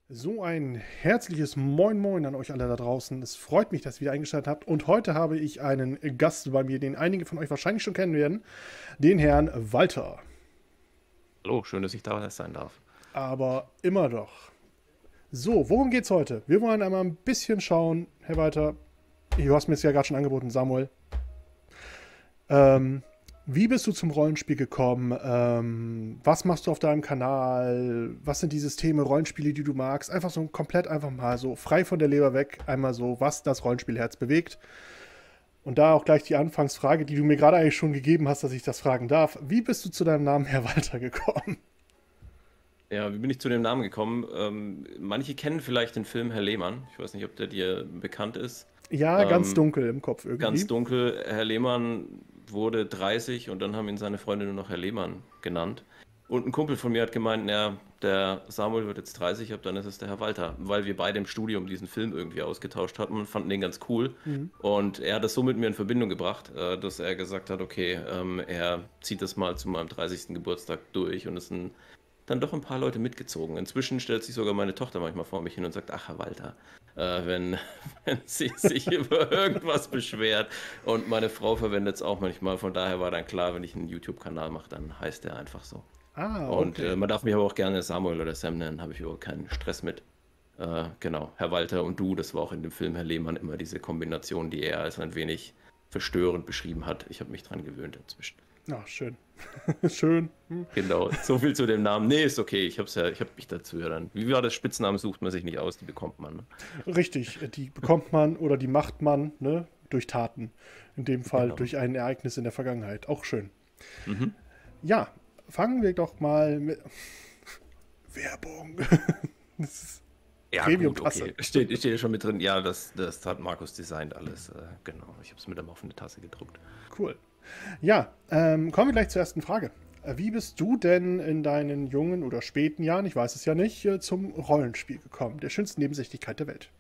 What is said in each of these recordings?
So ein herzliches Moin Moin an euch alle da draußen. Es freut mich, dass ihr wieder eingeschaltet habt. Und heute habe ich einen Gast bei mir, den einige von euch wahrscheinlich schon kennen werden, den Herrn Walter. Hallo, schön, dass ich da sein darf. Aber immer doch. So, worum geht's heute? Wir wollen einmal ein bisschen schauen, Herr Walter. Du hast mir es ja gerade schon angeboten, Samuel. Ähm, Wie bist du zum Rollenspiel gekommen? Was machst du auf deinem Kanal? Was sind die Systeme, Rollenspiele, die du magst? Einfach so komplett einfach mal so frei von der Leber weg. Einmal so, was das Rollenspielherz bewegt. Und da auch gleich die Anfangsfrage, die du mir gerade eigentlich schon gegeben hast, dass ich das fragen darf. Wie bist du zu deinem Namen, Herr Walter, gekommen? Ja, wie bin ich zu dem Namen gekommen? Manche kennen vielleicht den Film Herr Lehmann. Ich weiß nicht, ob der dir bekannt ist. Ja, ganz Ähm, dunkel im Kopf Ganz irgendwie. dunkel. Herr Lehmann wurde 30 und dann haben ihn seine Freunde nur noch Herr Lehmann genannt. Und ein Kumpel von mir hat gemeint, ja, der Samuel wird jetzt 30, ab dann ist es der Herr Walter, weil wir beide im Studium diesen Film irgendwie ausgetauscht hatten und fanden den ganz cool. Mhm. Und er hat das so mit mir in Verbindung gebracht, dass er gesagt hat, okay, er zieht das mal zu meinem 30. Geburtstag durch und es sind dann doch ein paar Leute mitgezogen. Inzwischen stellt sich sogar meine Tochter manchmal vor mich hin und sagt, ach, Herr Walter, wenn, wenn sie sich über irgendwas beschwert. Und meine Frau verwendet es auch manchmal. Von daher war dann klar, wenn ich einen YouTube-Kanal mache, dann heißt der einfach so. Ah, Und okay. man darf mich aber auch gerne Samuel oder Sam nennen, habe ich überhaupt keinen Stress mit. Genau, Herr Walter und du, das war auch in dem Film Herr Lehmann immer diese Kombination, die er als ein wenig verstörend beschrieben hat. Ich habe mich dran gewöhnt inzwischen. Ah, schön. Schön. Hm. Genau, so viel zu dem Namen. Nee, ist okay, ich habe mich dazu ja dann. Wie war das? Spitznamen sucht man sich nicht aus, die bekommt man. Ne? Richtig, die bekommt man oder die macht man, ne, durch Taten. In dem Fall Genau. durch ein Ereignis in der Vergangenheit. Auch schön. Mhm. Ja, fangen wir doch mal mit Werbung. Das ist Ja, gut, Premium-Tasse. okay. Steht schon mit drin. Ja, das hat Markus designt alles. Genau, ich habe es mit einem auf eine Tasse gedruckt. Cool. Ja, kommen wir gleich zur ersten Frage. Wie bist du denn in deinen jungen oder späten Jahren, ich weiß es ja nicht, zum Rollenspiel gekommen? Der schönsten Nebensächlichkeit der Welt.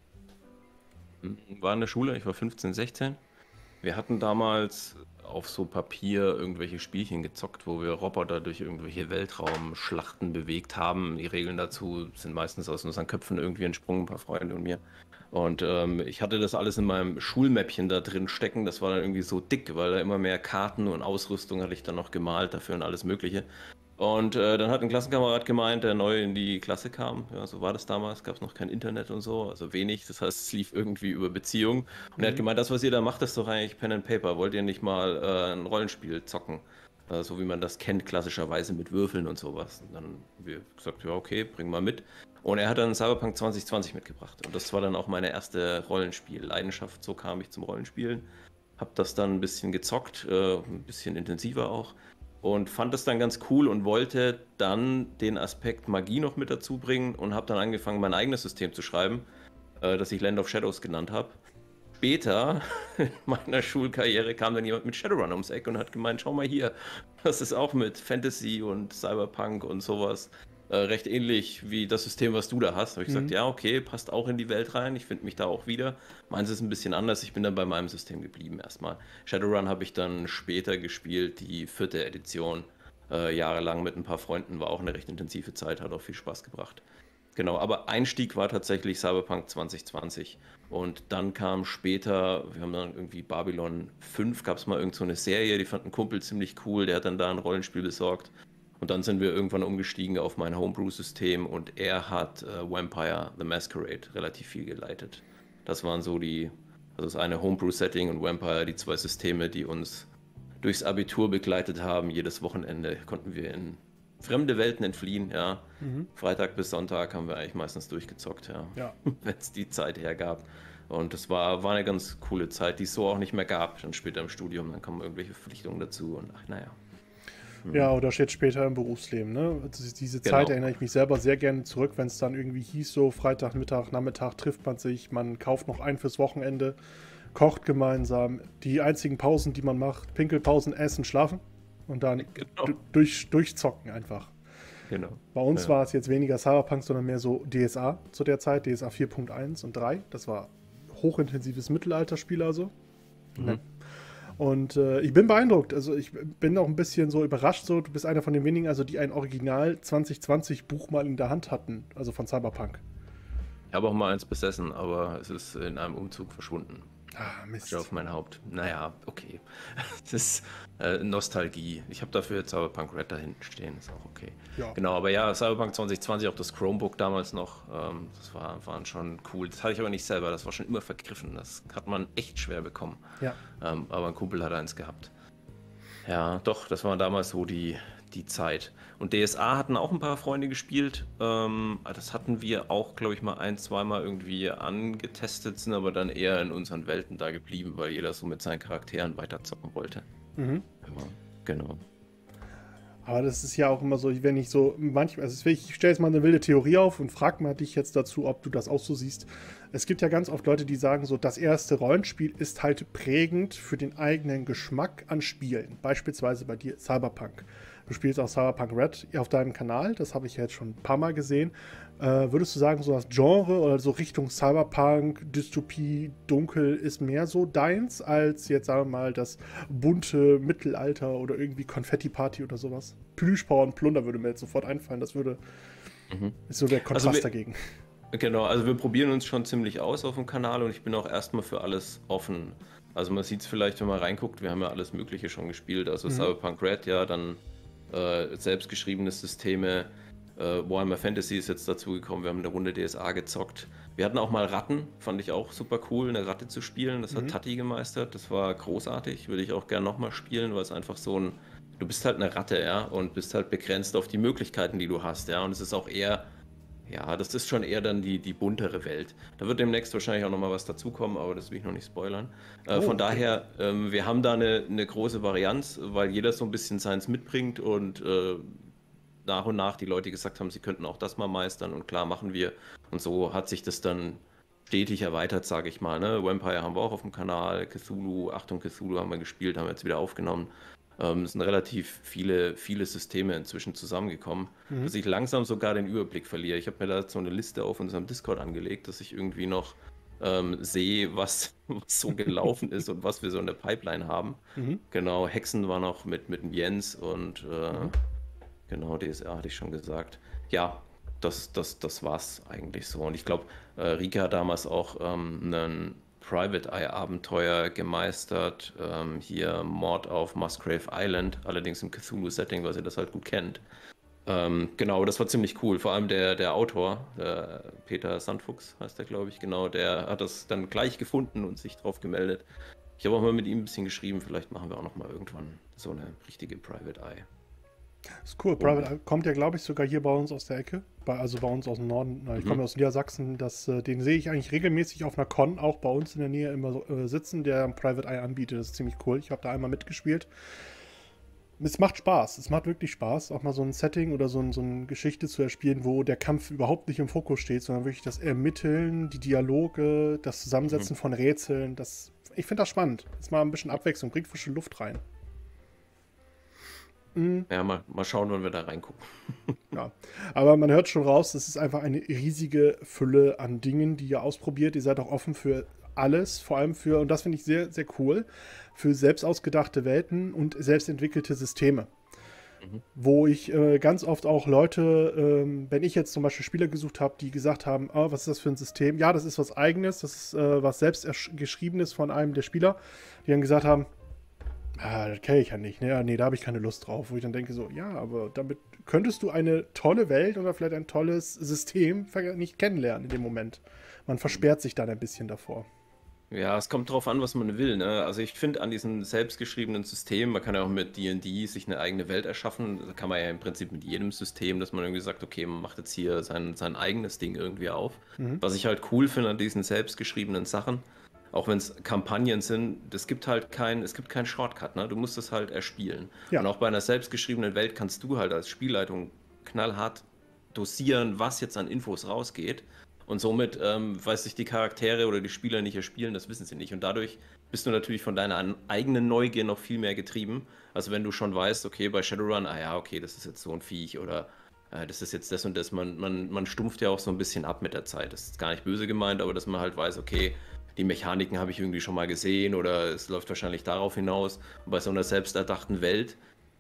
War in der Schule, ich war 15, 16. Wir hatten damals auf so Papier irgendwelche Spielchen gezockt, wo wir Roboter durch irgendwelche Weltraumschlachten bewegt haben. Die Regeln dazu sind meistens aus unseren Köpfen irgendwie entsprungen, ein paar Freunde und mir. Und ich hatte das alles in meinem Schulmäppchen da drin stecken. Das war dann irgendwie so dick, weil da immer mehr Karten und Ausrüstung hatte ich dann noch gemalt dafür und alles Mögliche. Und dann hat ein Klassenkamerad gemeint, der neu in die Klasse kam. Ja, so war das damals, gab es noch kein Internet und so, also wenig. Das heißt, es lief irgendwie über Beziehungen. Und er hat Mhm. gemeint, das, was ihr da macht, ist doch eigentlich Pen and Paper. Wollt ihr nicht mal ein Rollenspiel zocken? So wie man das kennt, klassischerweise mit Würfeln und sowas. Und dann haben wir gesagt, ja, okay, bring mal mit. Und er hat dann Cyberpunk 2020 mitgebracht. Und das war dann auch meine erste Rollenspiel-Leidenschaft. So kam ich zum Rollenspielen. Hab das dann ein bisschen gezockt, ein bisschen intensiver auch. Und fand das dann ganz cool und wollte dann den Aspekt Magie noch mit dazu bringen und habe dann angefangen, mein eigenes System zu schreiben, das ich Land of Shadows genannt habe. Später in meiner Schulkarriere kam dann jemand mit Shadowrun ums Eck und hat gemeint, schau mal hier, das ist auch mit Fantasy und Cyberpunk und sowas recht ähnlich wie das System, was du da hast. Habe ich gesagt, Mhm. ja, okay, passt auch in die Welt rein, ich finde mich da auch wieder. Meins ist ein bisschen anders, ich bin dann bei meinem System geblieben erstmal. Shadowrun habe ich dann später gespielt, die vierte Edition, jahrelang mit ein paar Freunden, war auch eine recht intensive Zeit, hat auch viel Spaß gebracht. Genau, aber Einstieg war tatsächlich Cyberpunk 2020. Und dann kam später, wir haben dann irgendwie Babylon 5, gab es mal irgend so eine Serie, die fand ein Kumpel ziemlich cool, der hat dann da ein Rollenspiel besorgt. Und dann sind wir irgendwann umgestiegen auf mein Homebrew-System und er hat Vampire the Masquerade relativ viel geleitet. Das waren so die, also das eine Homebrew-Setting und Vampire, die zwei Systeme, die uns durchs Abitur begleitet haben. Jedes Wochenende konnten wir in fremde Welten entfliehen, ja. Mhm. Freitag bis Sonntag haben wir eigentlich meistens durchgezockt, ja. Ja. Wenn es die Zeit hergab. Und das war eine ganz coole Zeit, die es so auch nicht mehr gab. Dann später im Studium, dann kommen irgendwelche Verpflichtungen dazu und ach, naja. Ja, Mhm. oder steht später im Berufsleben, ne? Diese Zeit Genau. erinnere ich mich selber sehr gerne zurück, wenn es dann irgendwie hieß, so Freitag, Mittag, Nachmittag trifft man sich, man kauft noch ein fürs Wochenende, kocht gemeinsam. Die einzigen Pausen, die man macht, Pinkelpausen, essen, schlafen und dann Genau. durchzocken einfach. Genau. Bei uns Ja. war es jetzt weniger Cyberpunk, sondern mehr so DSA zu der Zeit, DSA 4.1 und 3. Das war hochintensives Mittelalterspiel also. Ne. Mhm. Und ich bin beeindruckt. Also ich bin auch ein bisschen so überrascht. So, du bist einer von den wenigen, also die ein Original 2020 Buch mal in der Hand hatten, also von Cyberpunk. Ich habe auch mal eins besessen, aber es ist in einem Umzug verschwunden. Ah, Asche Mist. auf mein Haupt. Naja, okay. Es ist Nostalgie. Ich habe dafür Cyberpunk Red da hinten stehen, ist auch okay. Ja. Genau, aber ja, Cyberpunk 2020, auch das Chromebook damals noch, waren schon cool. Das hatte ich aber nicht selber, das war schon immer vergriffen. Das hat man echt schwer bekommen. Ja. Aber ein Kumpel hat eins gehabt. Ja, doch, das war damals so die Zeit. Und DSA hatten auch ein paar Freunde gespielt. Das hatten wir auch, glaube ich, mal ein, zweimal irgendwie angetestet, sind aber dann eher in unseren Welten da geblieben, weil jeder so mit seinen Charakteren weiterzocken wollte. Mhm. Ja, genau. Aber das ist ja auch immer so, wenn ich so manchmal, also ich stelle jetzt mal eine wilde Theorie auf und frage mal dich jetzt dazu, ob du das auch so siehst. Es gibt ja ganz oft Leute, die sagen so, das erste Rollenspiel ist halt prägend für den eigenen Geschmack an Spielen. Beispielsweise bei dir Cyberpunk. Du spielst auch Cyberpunk Red auf deinem Kanal, das habe ich ja jetzt schon ein paar Mal gesehen. Würdest du sagen, so das Genre oder so Richtung Cyberpunk, Dystopie, Dunkel ist mehr so deins, als jetzt sagen wir mal das bunte Mittelalter oder irgendwie Konfetti-Party oder sowas? Plüschpower und Plunder würde mir jetzt sofort einfallen, das würde, Mhm. ist so der Also Kontrast wir, dagegen. genau, also wir probieren uns schon ziemlich aus auf dem Kanal und ich bin auch erstmal für alles offen. Also man sieht es vielleicht, wenn man reinguckt, wir haben ja alles Mögliche schon gespielt. Also Mhm. Cyberpunk Red, ja, dann selbstgeschriebene Systeme. Warhammer Fantasy ist jetzt dazu gekommen, wir haben eine Runde DSA gezockt. Wir hatten auch mal Ratten, fand ich auch super cool, eine Ratte zu spielen. Das hat Mhm. Tati gemeistert, das war großartig, würde ich auch gerne nochmal spielen, weil es einfach so ein, du bist halt eine Ratte, ja, und bist halt begrenzt auf die Möglichkeiten, die du hast, ja, und es ist auch eher, ja, das ist schon eher dann die buntere Welt. Da wird demnächst wahrscheinlich auch nochmal was dazukommen, aber das will ich noch nicht spoilern. Oh, Von okay. daher, wir haben da eine große Varianz, weil jeder so ein bisschen seins mitbringt und nach und nach die Leute gesagt haben, sie könnten auch das mal meistern und klar machen wir. Und so hat sich das dann stetig erweitert, sage ich mal. Ne? Vampire haben wir auch auf dem Kanal, Cthulhu, Achtung Cthulhu haben wir gespielt, haben wir jetzt wieder aufgenommen. Es sind relativ viele Systeme inzwischen zusammengekommen, Mhm. dass ich langsam sogar den Überblick verliere. Ich habe mir da so eine Liste auf unserem Discord angelegt, dass ich irgendwie noch sehe, was so gelaufen ist und was wir so in der Pipeline haben. Mhm. Genau, Hexen war noch mit dem Jens und Mhm. genau, DSR hatte ich schon gesagt. Ja, das war's eigentlich so. Und ich glaube, Rika hat damals auch ein Private Eye Abenteuer gemeistert. Hier Mord auf Musgrave Island, allerdings im Cthulhu-Setting, weil sie das halt gut kennt. Genau, das war ziemlich cool. Vor allem der Autor, der Peter Sandfuchs heißt der, glaube ich, genau, der hat das dann gleich gefunden und sich drauf gemeldet. Ich habe auch mal mit ihm ein bisschen geschrieben, vielleicht machen wir auch noch mal irgendwann so eine richtige Private Eye Ist cool. Private Runde. Eye kommt ja, glaube ich, sogar hier bei uns aus der Ecke. Also bei uns aus dem Norden. Ich komme Mhm. ja aus Niedersachsen. Den sehe ich eigentlich regelmäßig auf einer Con, auch bei uns in der Nähe immer so, sitzen, der ein Private Eye anbietet. Das ist ziemlich cool. Ich habe da einmal mitgespielt. Es macht Spaß. Es macht wirklich Spaß, auch mal so ein Setting oder so eine Geschichte zu erspielen, wo der Kampf überhaupt nicht im Fokus steht, sondern wirklich das Ermitteln, die Dialoge, das Mhm. Zusammensetzen von Rätseln. Ich finde das spannend. Ist mal ein bisschen Abwechslung, bringt frische Luft rein. Mhm. Ja, mal schauen, wann wir da reingucken. Ja, aber man hört schon raus, es ist einfach eine riesige Fülle an Dingen, die ihr ausprobiert. Ihr seid auch offen für alles, vor allem für, und das finde ich sehr, sehr cool, für selbst ausgedachte Welten und selbst entwickelte Systeme. Mhm. Wo ich ganz oft auch Leute, wenn ich jetzt zum Beispiel Spieler gesucht habe, die gesagt haben, oh, was ist das für ein System? Ja, das ist was Eigenes, das ist was selbst geschriebenes von einem der Spieler, die dann gesagt haben, ah, das kenne ich ja nicht. Ne? Nee, da habe ich keine Lust drauf. Wo ich dann denke so, ja, aber damit könntest du eine tolle Welt oder vielleicht ein tolles System nicht kennenlernen in dem Moment. Man versperrt sich dann ein bisschen davor. Ja, es kommt drauf an, was man will, ne? Also ich finde an diesen selbstgeschriebenen Systemen, man kann ja auch mit D&D sich eine eigene Welt erschaffen. Das kann man ja im Prinzip mit jedem System, dass man irgendwie sagt, okay, man macht jetzt hier sein eigenes Ding irgendwie auf. Mhm. Was ich halt cool finde an diesen selbstgeschriebenen Sachen, auch wenn es Kampagnen sind, es gibt keinen Shortcut, ne? Du musst es halt erspielen. Und Ja, auch bei einer selbstgeschriebenen Welt kannst du halt als Spielleitung knallhart dosieren, was jetzt an Infos rausgeht. Und somit, weiß ich, die Charaktere oder die Spieler nicht erspielen, das wissen sie nicht. Und dadurch bist du natürlich von deiner eigenen Neugier noch viel mehr getrieben. Also wenn du schon weißt, okay, bei Shadowrun, ah ja, okay, das ist jetzt so ein Viech oder das ist jetzt das und das. Man stumpft ja auch so ein bisschen ab mit der Zeit. Das ist gar nicht böse gemeint, aber dass man halt weiß, okay, die Mechaniken habe ich irgendwie schon mal gesehen oder es läuft wahrscheinlich darauf hinaus. Und bei so einer selbsterdachten Welt, da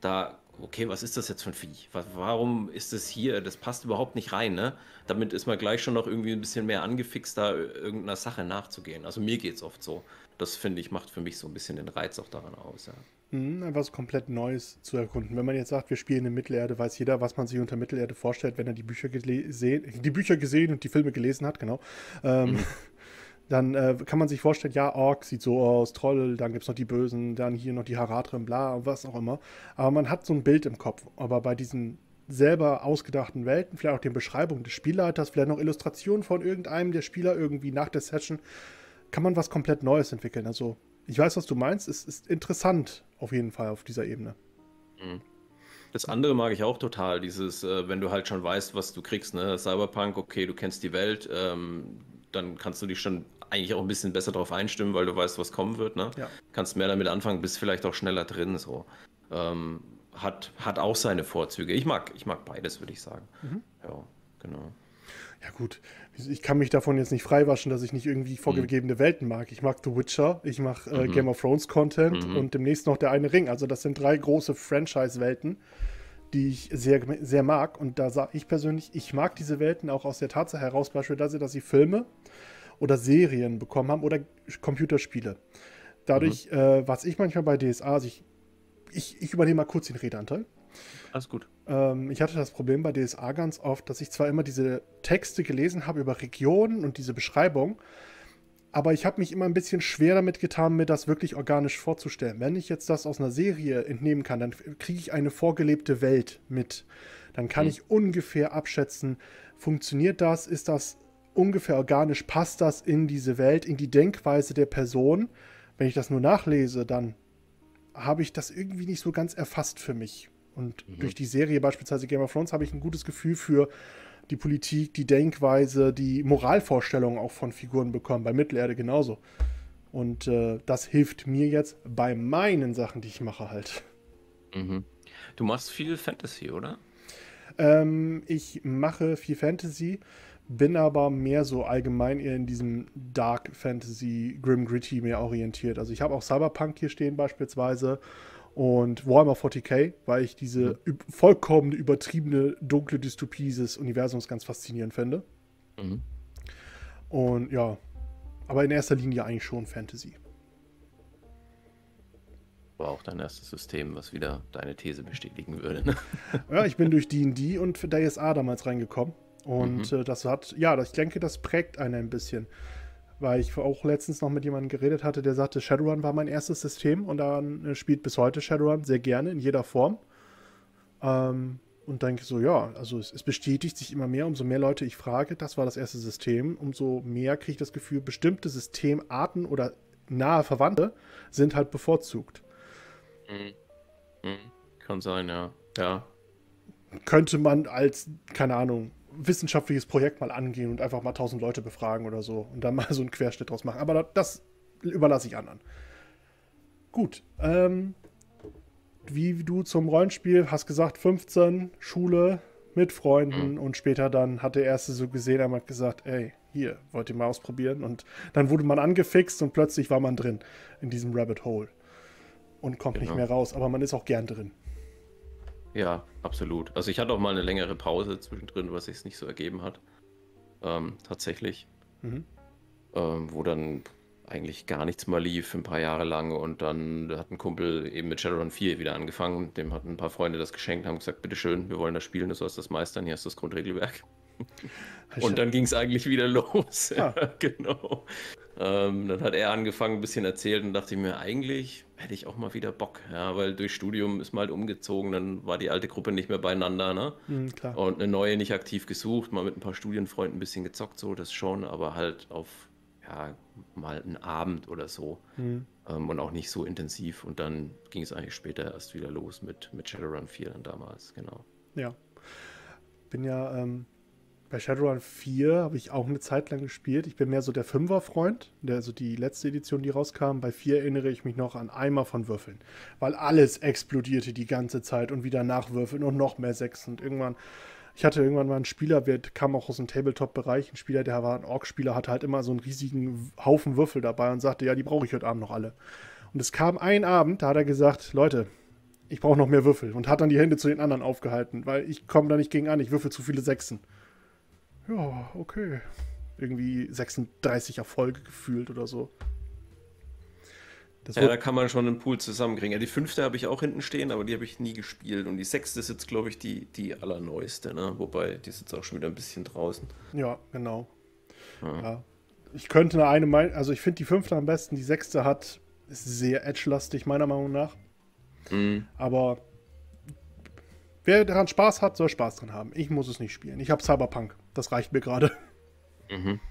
okay, was ist das jetzt für ein Viech? Warum ist das hier? Das passt überhaupt nicht rein, ne? Damit ist man gleich schon noch irgendwie ein bisschen mehr angefixt, da irgendeiner Sache nachzugehen. Also mir geht's oft so. Das finde ich, macht für mich so ein bisschen den Reiz auch daran aus, ja. Etwas komplett Neues zu erkunden. Wenn man jetzt sagt, wir spielen in Mittelerde, weiß jeder, was man sich unter Mittelerde vorstellt, wenn er die Bücher gesehen und die Filme gelesen hat, genau. Ähm, Mhm. Dann kann man sich vorstellen, ja, Ork sieht so aus, Troll, dann gibt es noch die Bösen, dann hier noch die Haradrim, bla, und was auch immer. Aber man hat so ein Bild im Kopf. Aber bei diesen selber ausgedachten Welten, vielleicht auch den Beschreibungen des Spielleiters, vielleicht noch Illustrationen von irgendeinem der Spieler irgendwie nach der Session, kann man was komplett Neues entwickeln. Also, ich weiß, was du meinst. Es ist interessant, auf jeden Fall, auf dieser Ebene. Mhm. Das andere mag ich auch total, dieses, wenn du halt schon weißt, was du kriegst, ne? Cyberpunk, okay, du kennst die Welt, dann kannst du dich schon eigentlich auch ein bisschen besser darauf einstimmen, weil du weißt, was kommen wird, ne? Ja. Kannst mehr damit anfangen, bist vielleicht auch schneller drin, so. Hat auch seine Vorzüge. Ich mag beides, würde ich sagen. Mhm. Ja, genau. Ja, gut. Ich kann mich davon jetzt nicht freiwaschen, dass ich nicht irgendwie Mhm. vorgegebene Welten mag. Ich mag The Witcher, ich mag Mhm. Game of Thrones Content Mhm. und demnächst noch der eine Ring. Also, das sind 3 große Franchise-Welten, die ich sehr, sehr mag. Und da sage ich persönlich, ich mag diese Welten auch aus der Tatsache heraus, beispielsweise, dass sie Filme oder Serien bekommen haben oder Computerspiele. Mhm. Dadurch, was ich manchmal bei DSA, also ich übernehme mal kurz den Redeanteil. Alles gut. Ich hatte das Problem bei DSA ganz oft, dass ich zwar immer diese Texte gelesen habe über Regionen und diese Beschreibung, aber ich habe mich immer ein bisschen schwer damit getan, mir das wirklich organisch vorzustellen. Wenn ich jetzt das aus einer Serie entnehmen kann, dann kriege ich eine vorgelebte Welt mit. Dann kann Mhm. ich ungefähr abschätzen, funktioniert das, ist das ungefähr organisch, passt das in diese Welt, in die Denkweise der Person. Wenn ich das nur nachlese, dann habe ich das irgendwie nicht so ganz erfasst für mich. Und Mhm. durch die Serie beispielsweise Game of Thrones habe ich ein gutes Gefühl für die Politik, die Denkweise, die Moralvorstellungen auch von Figuren bekommen. Bei Mittelerde genauso. Und das hilft mir jetzt bei meinen Sachen, die ich mache halt. Mhm. Du machst viel Fantasy, oder? Ich mache viel Fantasy, bin aber mehr so allgemein eher in diesem Dark Fantasy, Grim Gritty mehr orientiert. Also ich habe auch Cyberpunk hier stehen beispielsweise und Warhammer 40k, weil ich Mhm. diese vollkommen übertriebene dunkle Dystopie dieses Universums ganz faszinierend finde. Mhm. Und ja, aber in erster Linie eigentlich schon Fantasy. War auch dein erstes System, was wieder deine These bestätigen würde, ne? Ja, ich bin durch D&D und für DSA damals reingekommen. Und Mhm. das hat, ja, ich denke, das prägt einen ein bisschen. Weil ich auch letztens noch mit jemandem geredet hatte, der sagte, Shadowrun war mein erstes System und dann spielt bis heute Shadowrun sehr gerne in jeder Form. Und denke so, ja, also es bestätigt sich immer mehr, umso mehr Leute ich frage, das war das erste System, umso mehr kriege ich das Gefühl, bestimmte Systemarten oder nahe Verwandte sind halt bevorzugt. Mhm. Mhm. Kann sein, ja. Ja. Könnte man als, keine Ahnung, wissenschaftliches Projekt mal angehen und einfach mal 1000 Leute befragen oder so und dann mal so einen Querschnitt draus machen. Aber das überlasse ich anderen. Gut, wie du zum Rollenspiel hast gesagt, 15, Schule mit Mhm. Freunden und später dann hat der Erste so gesehen, einmal gesagt, ey, hier, wollt ihr mal ausprobieren? Und dann wurde man angefixt und plötzlich war man drin in diesem Rabbit Hole und kommt nicht Genau. mehr raus, aber man ist auch gern drin. Ja, absolut. Also ich hatte auch mal eine längere Pause zwischendrin, was sich nicht so ergeben hat. Tatsächlich. Mhm. Wo dann eigentlich gar nichts mehr lief, ein paar Jahre lang. Und dann hat ein Kumpel eben mit Shadowrun 4 wieder angefangen. Dem hatten ein paar Freunde das geschenkt, haben gesagt, bitteschön, wir wollen das spielen, du sollst das meistern, hier ist das Grundregelwerk. Und dann ging es eigentlich wieder los. Ah, Ja, genau. Dann hat er angefangen, ein bisschen erzählt und dachte ich mir, eigentlich hätte ich auch mal wieder Bock. Ja, weil durch Studium ist man halt umgezogen, dann war die alte Gruppe nicht mehr beieinander, ne? klar. Und eine neue nicht aktiv gesucht, mal mit ein paar Studienfreunden ein bisschen gezockt, so das schon, aber halt auf, ja, mal einen Abend oder so. Mhm. Und auch nicht so intensiv. Und dann ging es eigentlich später erst wieder los mit Shadowrun 4 dann damals, genau. Ja. Bin ja bei Shadowrun 4 habe ich auch eine Zeit lang gespielt. Ich bin mehr so der Fünfer-Freund, also die letzte Edition, die rauskam. Bei 4 erinnere ich mich noch an Eimer von Würfeln, weil alles explodierte die ganze Zeit und wieder nachwürfeln und noch mehr Sechsen. Und irgendwann, ich hatte irgendwann mal einen Spieler, der kam auch aus dem Tabletop-Bereich, ein Spieler, der war ein Orc-Spieler, hatte halt immer so einen riesigen Haufen Würfel dabei und sagte, ja, die brauche ich heute Abend noch alle. Und es kam ein Abend, da hat er gesagt, Leute, ich brauche noch mehr Würfel. Und hat dann die Hände zu den anderen aufgehalten, weil ich komme da nicht gegen an, ich würfel zu viele Sechsen. Ja, okay. Irgendwie 36 Erfolge gefühlt oder so. Ja, da kann man schon einen Pool zusammenkriegen. Ja, die 5. habe ich auch hinten stehen, aber die habe ich nie gespielt. Und die 6. ist jetzt, glaube ich, die allerneueste, ne? Wobei, die ist jetzt auch schon wieder ein bisschen draußen. Ja, genau. Ja. Ja. Ich könnte also ich finde die 5. am besten, die 6. ist sehr edge-lastig, meiner Meinung nach. Mhm. Aber wer daran Spaß hat, soll Spaß dran haben. Ich muss es nicht spielen. Ich habe Cyberpunk. Das reicht mir gerade. Mhm.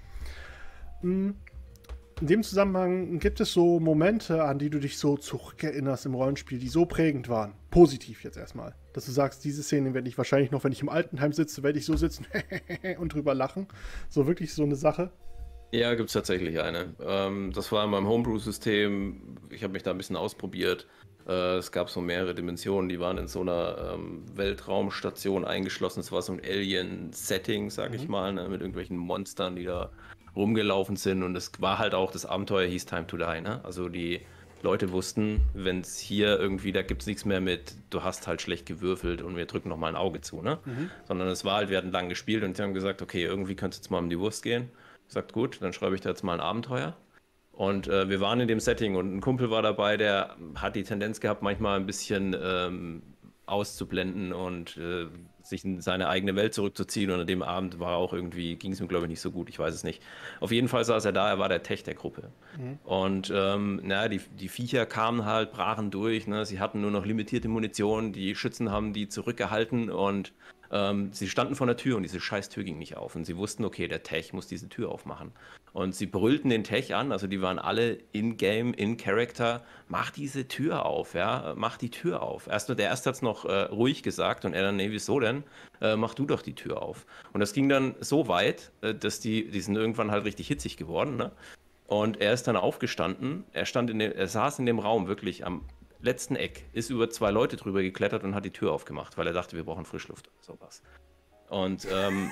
In dem Zusammenhang gibt es so Momente, an die du dich so zurückerinnerst im Rollenspiel, die so prägend waren. Positiv jetzt erstmal. Dass du sagst, diese Szene werde ich wahrscheinlich noch, wenn ich im Altenheim sitze, werde ich so sitzen und drüber lachen. So wirklich so eine Sache. Ja, gibt es tatsächlich eine. Das war in meinem Homebrew-System. Ich habe mich da ein bisschen ausprobiert. Es gab so mehrere Dimensionen, die waren in so einer Weltraumstation eingeschlossen. Es war so ein Alien-Setting, sag ich mal, ne, mit irgendwelchen Monstern, die da rumgelaufen sind. Und es war halt auch, das Abenteuer hieß Time to Die, ne? Also die Leute wussten, wenn es hier irgendwie, da gibt es nichts mehr mit, du hast halt schlecht gewürfelt und wir drücken nochmal ein Auge zu, ne? Sondern es war halt, wir hatten lang gespielt und sie haben gesagt, okay, irgendwie könnte es jetzt mal um die Wurst gehen. Sagt, gut, dann schreibe ich da jetzt mal ein Abenteuer. Und wir waren in dem Setting und ein Kumpel war dabei, der hat die Tendenz gehabt, manchmal ein bisschen auszublenden und sich in seine eigene Welt zurückzuziehen. Und an dem Abend war auch irgendwie, ging es ihm, glaube ich, nicht so gut, ich weiß es nicht. Auf jeden Fall saß er da, er war der Tech der Gruppe. Und die Viecher kamen halt, brachen durch, ne? Sie hatten nur noch limitierte Munition, die Schützen haben die zurückgehalten und sie standen vor der Tür und diese scheiß Tür ging nicht auf. Und sie wussten, okay, der Tech muss diese Tür aufmachen. Und sie brüllten den Tech an, also die waren alle in-game, in-Character, mach diese Tür auf, ja, mach die Tür auf. Der erste hat es noch ruhig gesagt und er dann, nee, wieso denn? Mach du doch die Tür auf. Und das ging dann so weit, dass die sind irgendwann halt richtig hitzig geworden, ne? Und er ist dann aufgestanden, er saß in dem Raum wirklich am letzten Eck, ist über 2 Leute drüber geklettert und hat die Tür aufgemacht, weil er dachte, wir brauchen Frischluft oder sowas. Und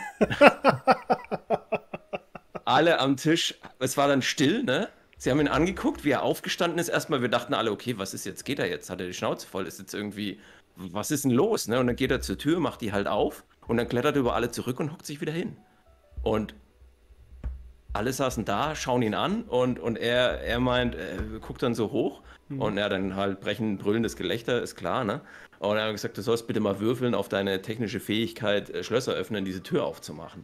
alle am Tisch, es war dann still, ne? Sie haben ihn angeguckt, wie er aufgestanden ist. Erstmal, wir dachten alle, okay, was ist jetzt? Geht er jetzt? Hat er die Schnauze voll? Ist jetzt irgendwie, was ist denn los? Ne? Und dann geht er zur Tür, macht die halt auf und dann klettert er über alle zurück und hockt sich wieder hin. Und alle saßen da, schauen ihn an und er meint, guckt dann so hoch und ja, dann halt brüllendes Gelächter, ist klar, ne? Und er hat gesagt, du sollst bitte mal würfeln auf deine technische Fähigkeit, Schlösser öffnen, diese Tür aufzumachen.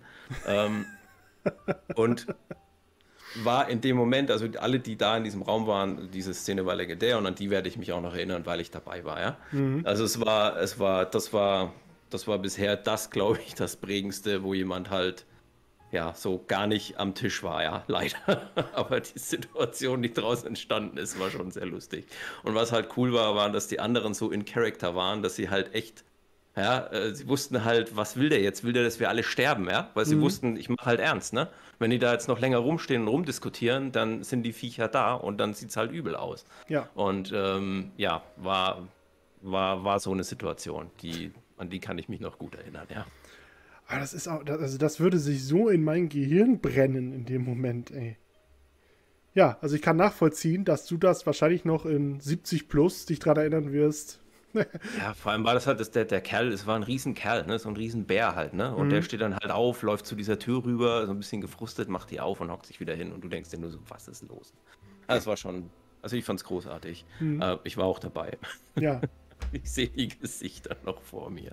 Und war in dem Moment, also alle, die da in diesem Raum waren, diese Szene war legendär und an die werde ich mich auch noch erinnern, weil ich dabei war, ja. Also das war bisher das, glaube ich, das Prägendste, wo jemand halt ja, so gar nicht am Tisch war, ja, leider. Aber die Situation, die draußen entstanden ist, war schon sehr lustig. Und was halt cool war, war, dass die anderen so in Character waren, dass sie halt echt, ja, sie wussten halt, was will der jetzt? Will der, dass wir alle sterben, ja? Weil sie wussten, ich mache halt ernst, ne? Wenn die da jetzt noch länger rumstehen und rumdiskutieren, dann sind die Viecher da und dann sieht es halt übel aus. Ja. Und ja, war so eine Situation, an die kann ich mich noch gut erinnern, ja. Aber das ist auch, also das würde sich so in mein Gehirn brennen in dem Moment, ey. Ja, also ich kann nachvollziehen, dass du das wahrscheinlich noch in 70 plus dich dran erinnern wirst. Ja, vor allem war das halt, der Kerl, es war ein Riesenkerl, ne? So ein Riesenbär halt, ne? Und der steht dann halt auf, läuft zu dieser Tür rüber, so ein bisschen gefrustet, macht die auf und hockt sich wieder hin. Und du denkst dir nur so, was ist los? Also es war schon, also ich fand's großartig. Ich war auch dabei. Ja. Ich sehe die Gesichter noch vor mir.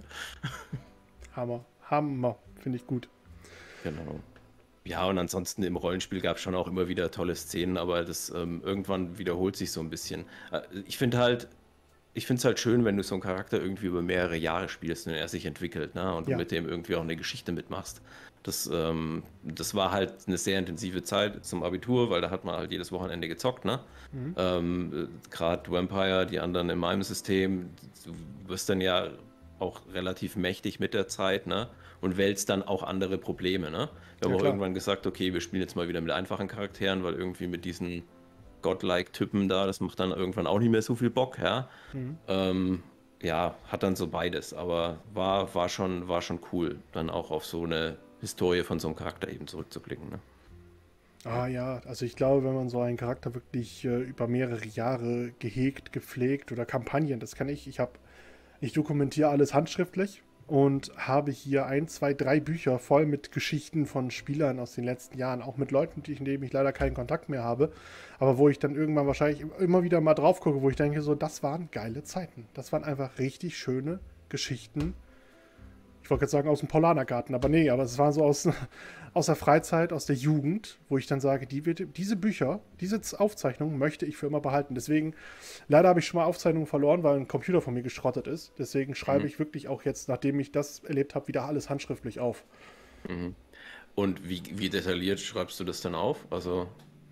Hammer, finde ich gut. Genau. Ja, und ansonsten im Rollenspiel gab es schon auch immer wieder tolle Szenen, aber das irgendwann wiederholt sich so ein bisschen. Ich finde es halt schön, wenn du so einen Charakter irgendwie über mehrere Jahre spielst und er sich entwickelt, ne? Und du mit dem irgendwie auch eine Geschichte mitmachst. Das war halt eine sehr intensive Zeit zum Abitur, weil da hat man halt jedes Wochenende gezockt, ne? Gerade Vampire, die anderen in meinem System, du wirst dann ja auch relativ mächtig mit der Zeit, ne? Und wälzt dann auch andere Probleme, ne? Wir haben auch irgendwann gesagt, okay, wir spielen jetzt mal wieder mit einfachen Charakteren, weil irgendwie mit diesen Godlike-Typen da, das macht dann irgendwann auch nicht mehr so viel Bock, ja. Ja, hat dann so beides, aber war schon cool, dann auch auf so eine Historie von so einem Charakter eben zurückzublicken, ne? Ah ja, also ich glaube, wenn man so einen Charakter wirklich über mehrere Jahre gehegt, gepflegt oder Kampagnen, das kann ich habe Ich dokumentiere alles handschriftlich und habe hier 1, 2, 3 Bücher voll mit Geschichten von Spielern aus den letzten Jahren, auch mit Leuten, in denen ich leider keinen Kontakt mehr habe, aber wo ich dann irgendwann wahrscheinlich immer wieder mal drauf gucke, wo ich denke, so, das waren geile Zeiten. Das waren einfach richtig schöne Geschichten. Ich wollte jetzt sagen aus dem Paulanergarten, aber nee, aber es war so aus der Freizeit, aus der Jugend, wo ich dann sage, diese Bücher, diese Aufzeichnungen möchte ich für immer behalten. Deswegen, leider habe ich schon mal Aufzeichnungen verloren, weil ein Computer von mir geschrottet ist. Deswegen schreibe ich wirklich auch jetzt, nachdem ich das erlebt habe, wieder alles handschriftlich auf. Mhm. Und wie detailliert schreibst du das dann auf? Also,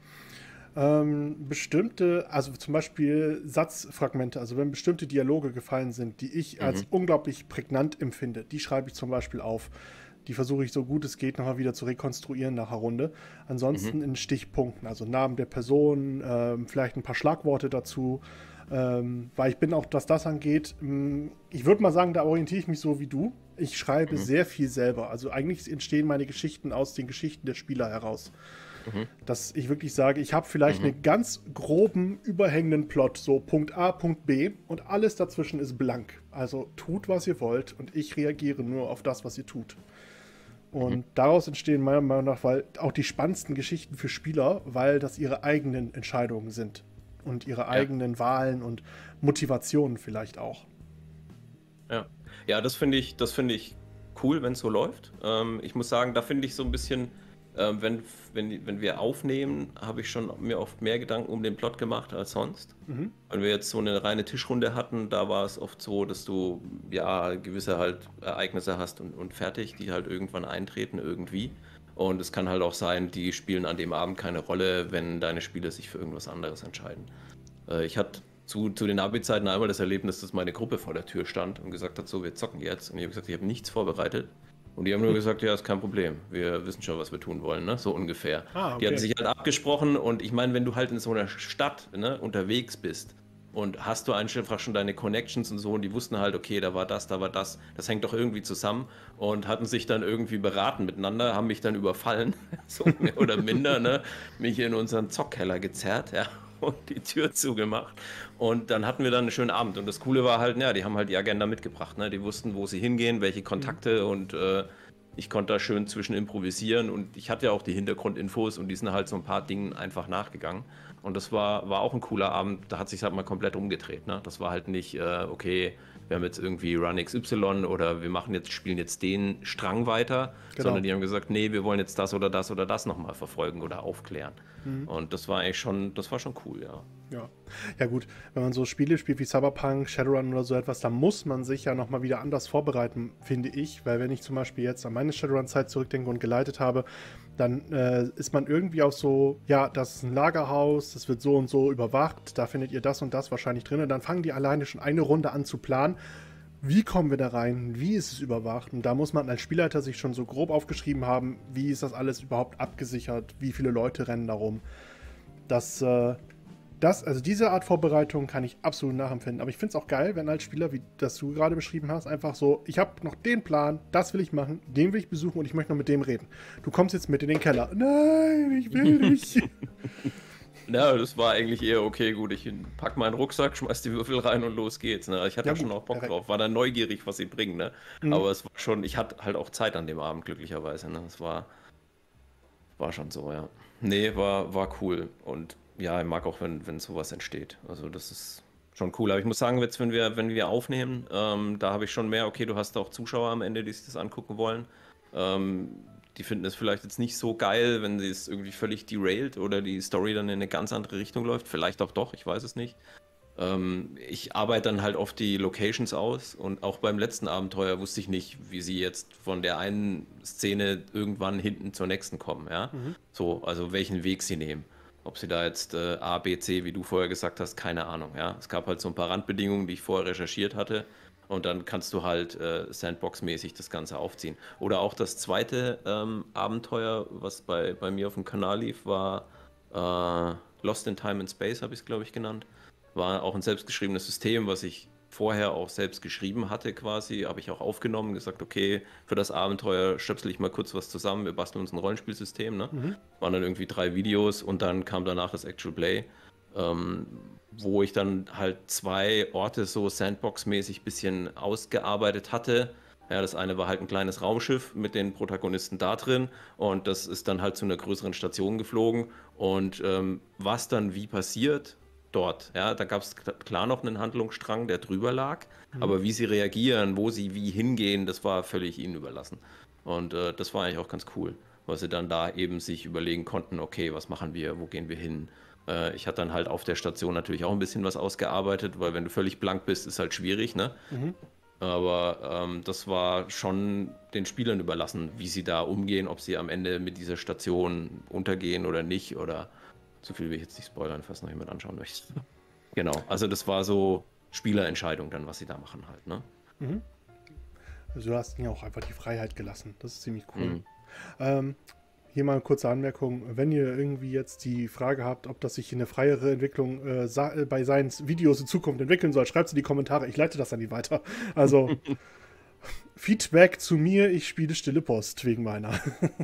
Bestimmte, also zum Beispiel Satzfragmente, also wenn bestimmte Dialoge gefallen sind, die ich als mhm, unglaublich prägnant empfinde, die schreibe ich zum Beispiel auf. Die versuche ich so gut es geht nochmal wieder zu rekonstruieren nach der Runde. mhm, Ansonsten in Stichpunkten, also Namen der Person, vielleicht ein paar Schlagworte dazu. Weil ich bin auch, was das angeht, ich würde mal sagen, da orientiere ich mich so wie du. Ich schreibe mhm, sehr viel selber. Also eigentlich entstehen meine Geschichten aus den Geschichten der Spieler heraus. mhm, Dass ich wirklich sage, ich habe vielleicht mhm, einen ganz groben, überhängenden Plot, so Punkt A, Punkt B und alles dazwischen ist blank. Also tut, was ihr wollt und ich reagiere nur auf das, was ihr tut. mhm. Und daraus entstehen meiner Meinung nach weil auch die spannendsten Geschichten für Spieler, weil das ihre eigenen Entscheidungen sind und ihre Ja, eigenen Wahlen und Motivationen vielleicht auch. ja. Ja, das finde ich cool, wenn es so läuft. Ich muss sagen, da finde ich so ein bisschen, wenn wir aufnehmen, habe ich schon mir oft mehr Gedanken um den Plot gemacht als sonst. Mhm. Wenn wir jetzt so eine reine Tischrunde hatten, da war es oft so, dass du ja gewisse halt Ereignisse hast und fertig, die halt irgendwann eintreten irgendwie. Und es kann halt auch sein, die spielen an dem Abend keine Rolle, wenn deine Spieler sich für irgendwas anderes entscheiden. Ich hatte zu den Abi-Zeiten einmal das Erlebnis, dass meine Gruppe vor der Tür stand und gesagt hat, so, wir zocken jetzt. Und ich habe gesagt, ich habe nichts vorbereitet. Und die haben nur gesagt, ja, ist kein Problem. Wir wissen schon, was wir tun wollen, ne? So ungefähr. Ah, Die hatten okay. sich halt abgesprochen und ich meine, wenn du halt in so einer Stadt, ne, unterwegs bist und hast du einfach schon deine Connections und so und die wussten halt, okay, da war das hängt doch irgendwie zusammen und hatten sich dann irgendwie beraten miteinander, haben mich dann überfallen, so mehr oder minder, ne, mich in unseren Zockkeller gezerrt, ja, und die Tür zugemacht und dann hatten wir dann einen schönen Abend und das Coole war halt, ja, die haben halt die Agenda mitgebracht, ne, die wussten, wo sie hingehen, welche Mhm. Kontakte und ich konnte da schön zwischen improvisieren und ich hatte ja auch die Hintergrundinfos und die sind halt so ein paar Dingen einfach nachgegangen. Und das war auch ein cooler Abend. Da hat sich halt mal komplett umgedreht. Ne? Das war halt nicht, okay, wir haben jetzt irgendwie Run XY oder wir machen jetzt, spielen jetzt den Strang weiter, sondern Genau. die haben gesagt, nee, wir wollen jetzt das oder das nochmal verfolgen oder aufklären. Mhm. Und das war eigentlich schon, das war schon cool, ja. Ja. Ja gut, wenn man so Spiele spielt wie Cyberpunk, Shadowrun oder so etwas, dann muss man sich ja nochmal wieder anders vorbereiten, finde ich. Weil wenn ich zum Beispiel jetzt an meine Shadowrun-Zeit zurückdenke und geleitet habe, dann ist man irgendwie auch so, ja, das ist ein Lagerhaus, das wird so und so überwacht, da findet ihr das und das wahrscheinlich drin. Und dann fangen die alleine schon eine Runde an zu planen. Wie kommen wir da rein? Wie ist es überwacht? Und da muss man als Spielleiter sich schon so grob aufgeschrieben haben, wie ist das alles überhaupt abgesichert? Wie viele Leute rennen da rum? Das, also diese Art Vorbereitung kann ich absolut nachempfinden. Aber ich finde es auch geil, wenn als Spieler, wie das du gerade beschrieben hast, einfach so, ich habe noch den Plan, das will ich machen, den will ich besuchen und ich möchte noch mit dem reden. Du kommst jetzt mit in den Keller. Nein, ich will nicht. Ja, das war eigentlich eher okay, gut, ich pack meinen Rucksack, schmeiß die Würfel rein und los geht's. Ne? Ich hatte Ja da schon gut, auch Bock drauf, war dann neugierig, was sie bringen, ne? Mhm. Aber es war schon, ich hatte halt auch Zeit an dem Abend, glücklicherweise, ne? War schon so, ja. Nee, war cool. Und ja, ich mag auch, wenn sowas entsteht. Also das ist schon cool. Aber ich muss sagen, jetzt, wenn wir aufnehmen, da habe ich schon mehr, okay, du hast auch Zuschauer am Ende, die sich das angucken wollen. Ähm, Die finden es vielleicht jetzt nicht so geil, wenn sie es irgendwie völlig derailt oder die Story dann in eine ganz andere Richtung läuft. Vielleicht auch doch, ich weiß es nicht. Ich arbeite dann halt oft die Locations aus und auch beim letzten Abenteuer wusste ich nicht, wie sie jetzt von der einen Szene irgendwann hinten zur nächsten kommen, ja. Mhm. So, also welchen Weg sie nehmen. Ob sie da jetzt A, B, C, wie du vorher gesagt hast, keine Ahnung, ja. Es gab halt so ein paar Randbedingungen, die ich vorher recherchiert hatte und dann kannst du halt Sandbox-mäßig das Ganze aufziehen. Oder auch das zweite Abenteuer, was bei mir auf dem Kanal lief, war Lost in Time and Space, habe ich es, glaube ich, genannt. War auch ein selbstgeschriebenes System, was ich vorher auch selbst geschrieben hatte quasi, habe ich auch aufgenommen, gesagt, okay, für das Abenteuer stöpsel ich mal kurz was zusammen, wir basteln uns ein Rollenspielsystem, ne? Mhm. Waren dann irgendwie 3 Videos und dann kam danach das Actual Play. Ähm, wo ich dann halt 2 Orte so Sandbox-mäßig bisschen ausgearbeitet hatte. Ja, das eine war halt ein kleines Raumschiff mit den Protagonisten da drin und das ist dann halt zu einer größeren Station geflogen. Und was dann wie passiert dort, ja, da gab es klar noch einen Handlungsstrang, der drüber lag, Mhm. aber wie sie reagieren, wo sie wie hingehen, das war völlig ihnen überlassen. Und das war eigentlich auch ganz cool, weil sie dann da eben sich überlegen konnten, okay, was machen wir, wo gehen wir hin? Ich hatte dann halt auf der Station natürlich auch ein bisschen was ausgearbeitet, weil wenn du völlig blank bist, ist halt schwierig, ne? Mhm. Aber das war schon den Spielern überlassen, wie sie da umgehen, ob sie am Ende mit dieser Station untergehen oder nicht. Oder zu viel will ich jetzt nicht spoilern, falls noch jemand anschauen möchte. Genau, also das war so Spielerentscheidung dann, was sie da machen halt, ne? Mhm. Also du hast ihnen auch einfach die Freiheit gelassen. Das ist ziemlich cool. Mhm. Ähm, Hier mal eine kurze Anmerkung. Wenn ihr irgendwie jetzt die Frage habt, ob das sich in eine freiere Entwicklung bei seinen Videos in Zukunft entwickeln soll, schreibt es in die Kommentare. Ich leite das an die weiter. Also Feedback zu mir, ich spiele Stille Post wegen meiner.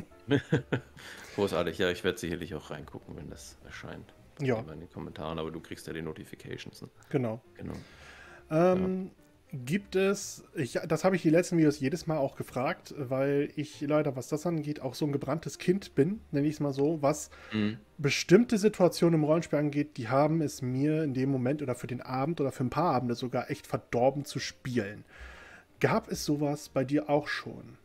Großartig, ja, ich werde sicherlich auch reingucken, wenn das erscheint. Ja, Immer in den Kommentaren, aber du kriegst ja die Notifications. Ne? genau. Genau. Ja. Ähm, Gibt es, das habe ich die letzten Videos jedes Mal auch gefragt, weil ich leider, was das angeht, auch so ein gebranntes Kind bin, nenne ich es mal so, was Mhm. bestimmte Situationen im Rollenspiel angeht, die haben es mir in dem Moment oder für den Abend oder für ein paar Abende sogar echt verdorben zu spielen. Gab es sowas bei dir auch schon?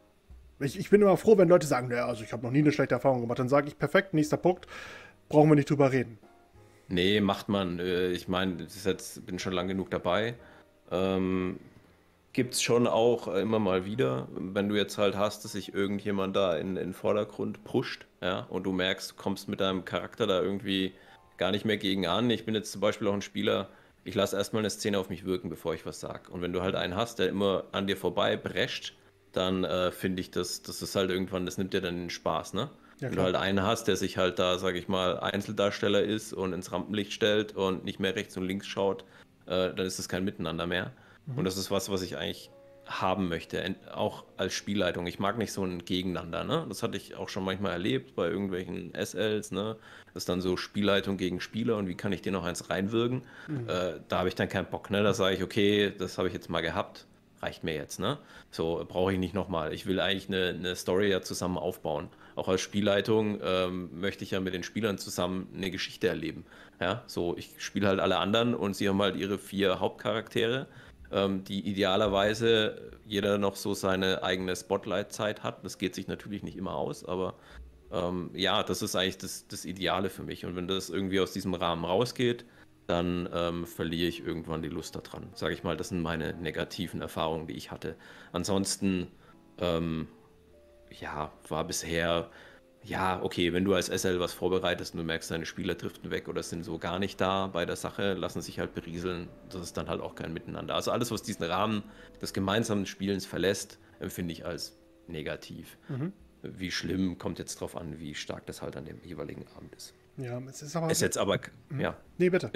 Ich bin immer froh, wenn Leute sagen, naja, also ich habe noch nie eine schlechte Erfahrung gemacht. Dann sage ich, perfekt, nächster Punkt, brauchen wir nicht drüber reden. Nee, macht man. Ich meine, das ist jetzt, bin schon lang genug dabei. Ähm, Gibt es schon auch immer mal wieder, wenn du jetzt halt hast, dass sich irgendjemand da in den Vordergrund pusht, ja, und du merkst, du kommst mit deinem Charakter da irgendwie gar nicht mehr gegen an. Ich bin jetzt zum Beispiel auch ein Spieler, ich lasse erstmal eine Szene auf mich wirken, bevor ich was sage. Und wenn du halt einen hast, der immer an dir vorbei prescht, dann finde ich, das ist halt irgendwann, das nimmt dir dann den Spaß, ne? Ja, Wenn du klar. halt einen hast, der sich halt da, sag ich mal, Einzeldarsteller ist und ins Rampenlicht stellt und nicht mehr rechts und links schaut, dann ist es kein Miteinander mehr. Und Mhm. das ist was, was ich eigentlich haben möchte, auch als Spielleitung. Ich mag nicht so ein Gegeneinander, ne? Das hatte ich auch schon manchmal erlebt bei irgendwelchen SLs, ne? Das ist dann so Spielleitung gegen Spieler und wie kann ich dir noch eins reinwirken? Mhm. Da habe ich dann keinen Bock, ne? Da sage ich, okay, das habe ich jetzt mal gehabt, reicht mir jetzt, ne? So brauche ich nicht nochmal. Ich will eigentlich eine Story ja zusammen aufbauen. Auch als Spielleitung möchte ich ja mit den Spielern zusammen eine Geschichte erleben. Ja, so ich spiele halt alle anderen und sie haben halt ihre 4 Hauptcharaktere, die idealerweise jeder noch so seine eigene Spotlight-Zeit hat. Das geht sich natürlich nicht immer aus, aber ja, das ist eigentlich das Ideale für mich. Und wenn das irgendwie aus diesem Rahmen rausgeht, dann verliere ich irgendwann die Lust daran. Sage ich mal, das sind meine negativen Erfahrungen, die ich hatte. Ansonsten, ähm, ja, war bisher, ja, okay, wenn du als SL was vorbereitest und du merkst, deine Spieler driften weg oder sind so gar nicht da bei der Sache, lassen sich halt berieseln, das ist dann halt auch kein Miteinander. Also alles, was diesen Rahmen des gemeinsamen Spielens verlässt, empfinde ich als negativ. Mhm. Wie schlimm, kommt jetzt drauf an, wie stark das halt an dem jeweiligen Abend ist. Ja, es ist aber. Ist jetzt aber, Mhm. ja, Nee, bitte.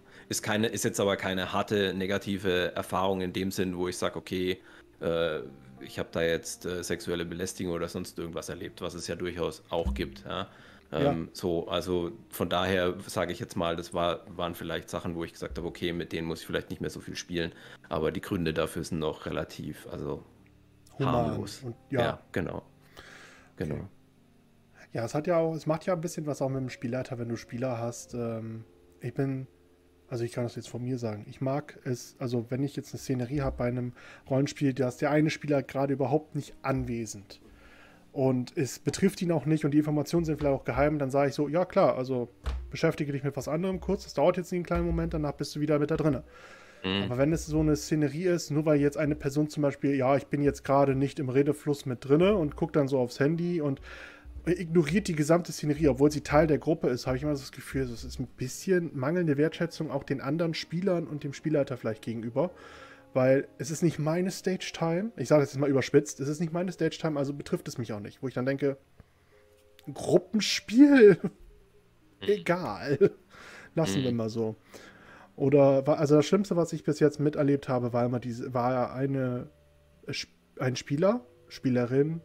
ist jetzt aber keine harte negative Erfahrung in dem Sinn, wo ich sage, okay, äh, ich habe da jetzt sexuelle Belästigung oder sonst irgendwas erlebt, was es ja durchaus auch gibt. Ja? Ja. So, also von daher sage ich jetzt mal, waren vielleicht Sachen, wo ich gesagt habe, okay, mit denen muss ich vielleicht nicht mehr so viel spielen, aber die Gründe dafür sind noch relativ, also Human. harmlos. Und ja, Ja, genau, okay. genau. Ja, es hat ja auch, es macht ja ein bisschen was auch mit dem Spielleiter, wenn du Spieler hast. Ich bin, also ich kann das jetzt von mir sagen. Ich mag es, also wenn ich jetzt eine Szenerie habe bei einem Rollenspiel, da ist der eine Spieler gerade überhaupt nicht anwesend. Und es betrifft ihn auch nicht und die Informationen sind vielleicht auch geheim, dann sage ich so, ja klar, also beschäftige dich mit was anderem kurz, das dauert jetzt einen kleinen Moment, danach bist du wieder mit da drin. Mhm. Aber wenn es so eine Szenerie ist, nur weil jetzt eine Person zum Beispiel, ja, ich bin jetzt gerade nicht im Redefluss mit drinne und guckt dann so aufs Handy und ignoriert die gesamte Szenerie, obwohl sie Teil der Gruppe ist, habe ich immer so das Gefühl, das ist ein bisschen mangelnde Wertschätzung auch den anderen Spielern und dem Spielleiter vielleicht gegenüber. Weil es ist nicht meine Stage-Time, ich sage das jetzt mal überspitzt, es ist nicht meine Stage-Time, also betrifft es mich auch nicht. Wo ich dann denke, Gruppenspiel, egal. Lassen wir Mhm. mal so. Oder, also das Schlimmste, was ich bis jetzt miterlebt habe, war immer war ein Spieler, Spielerin,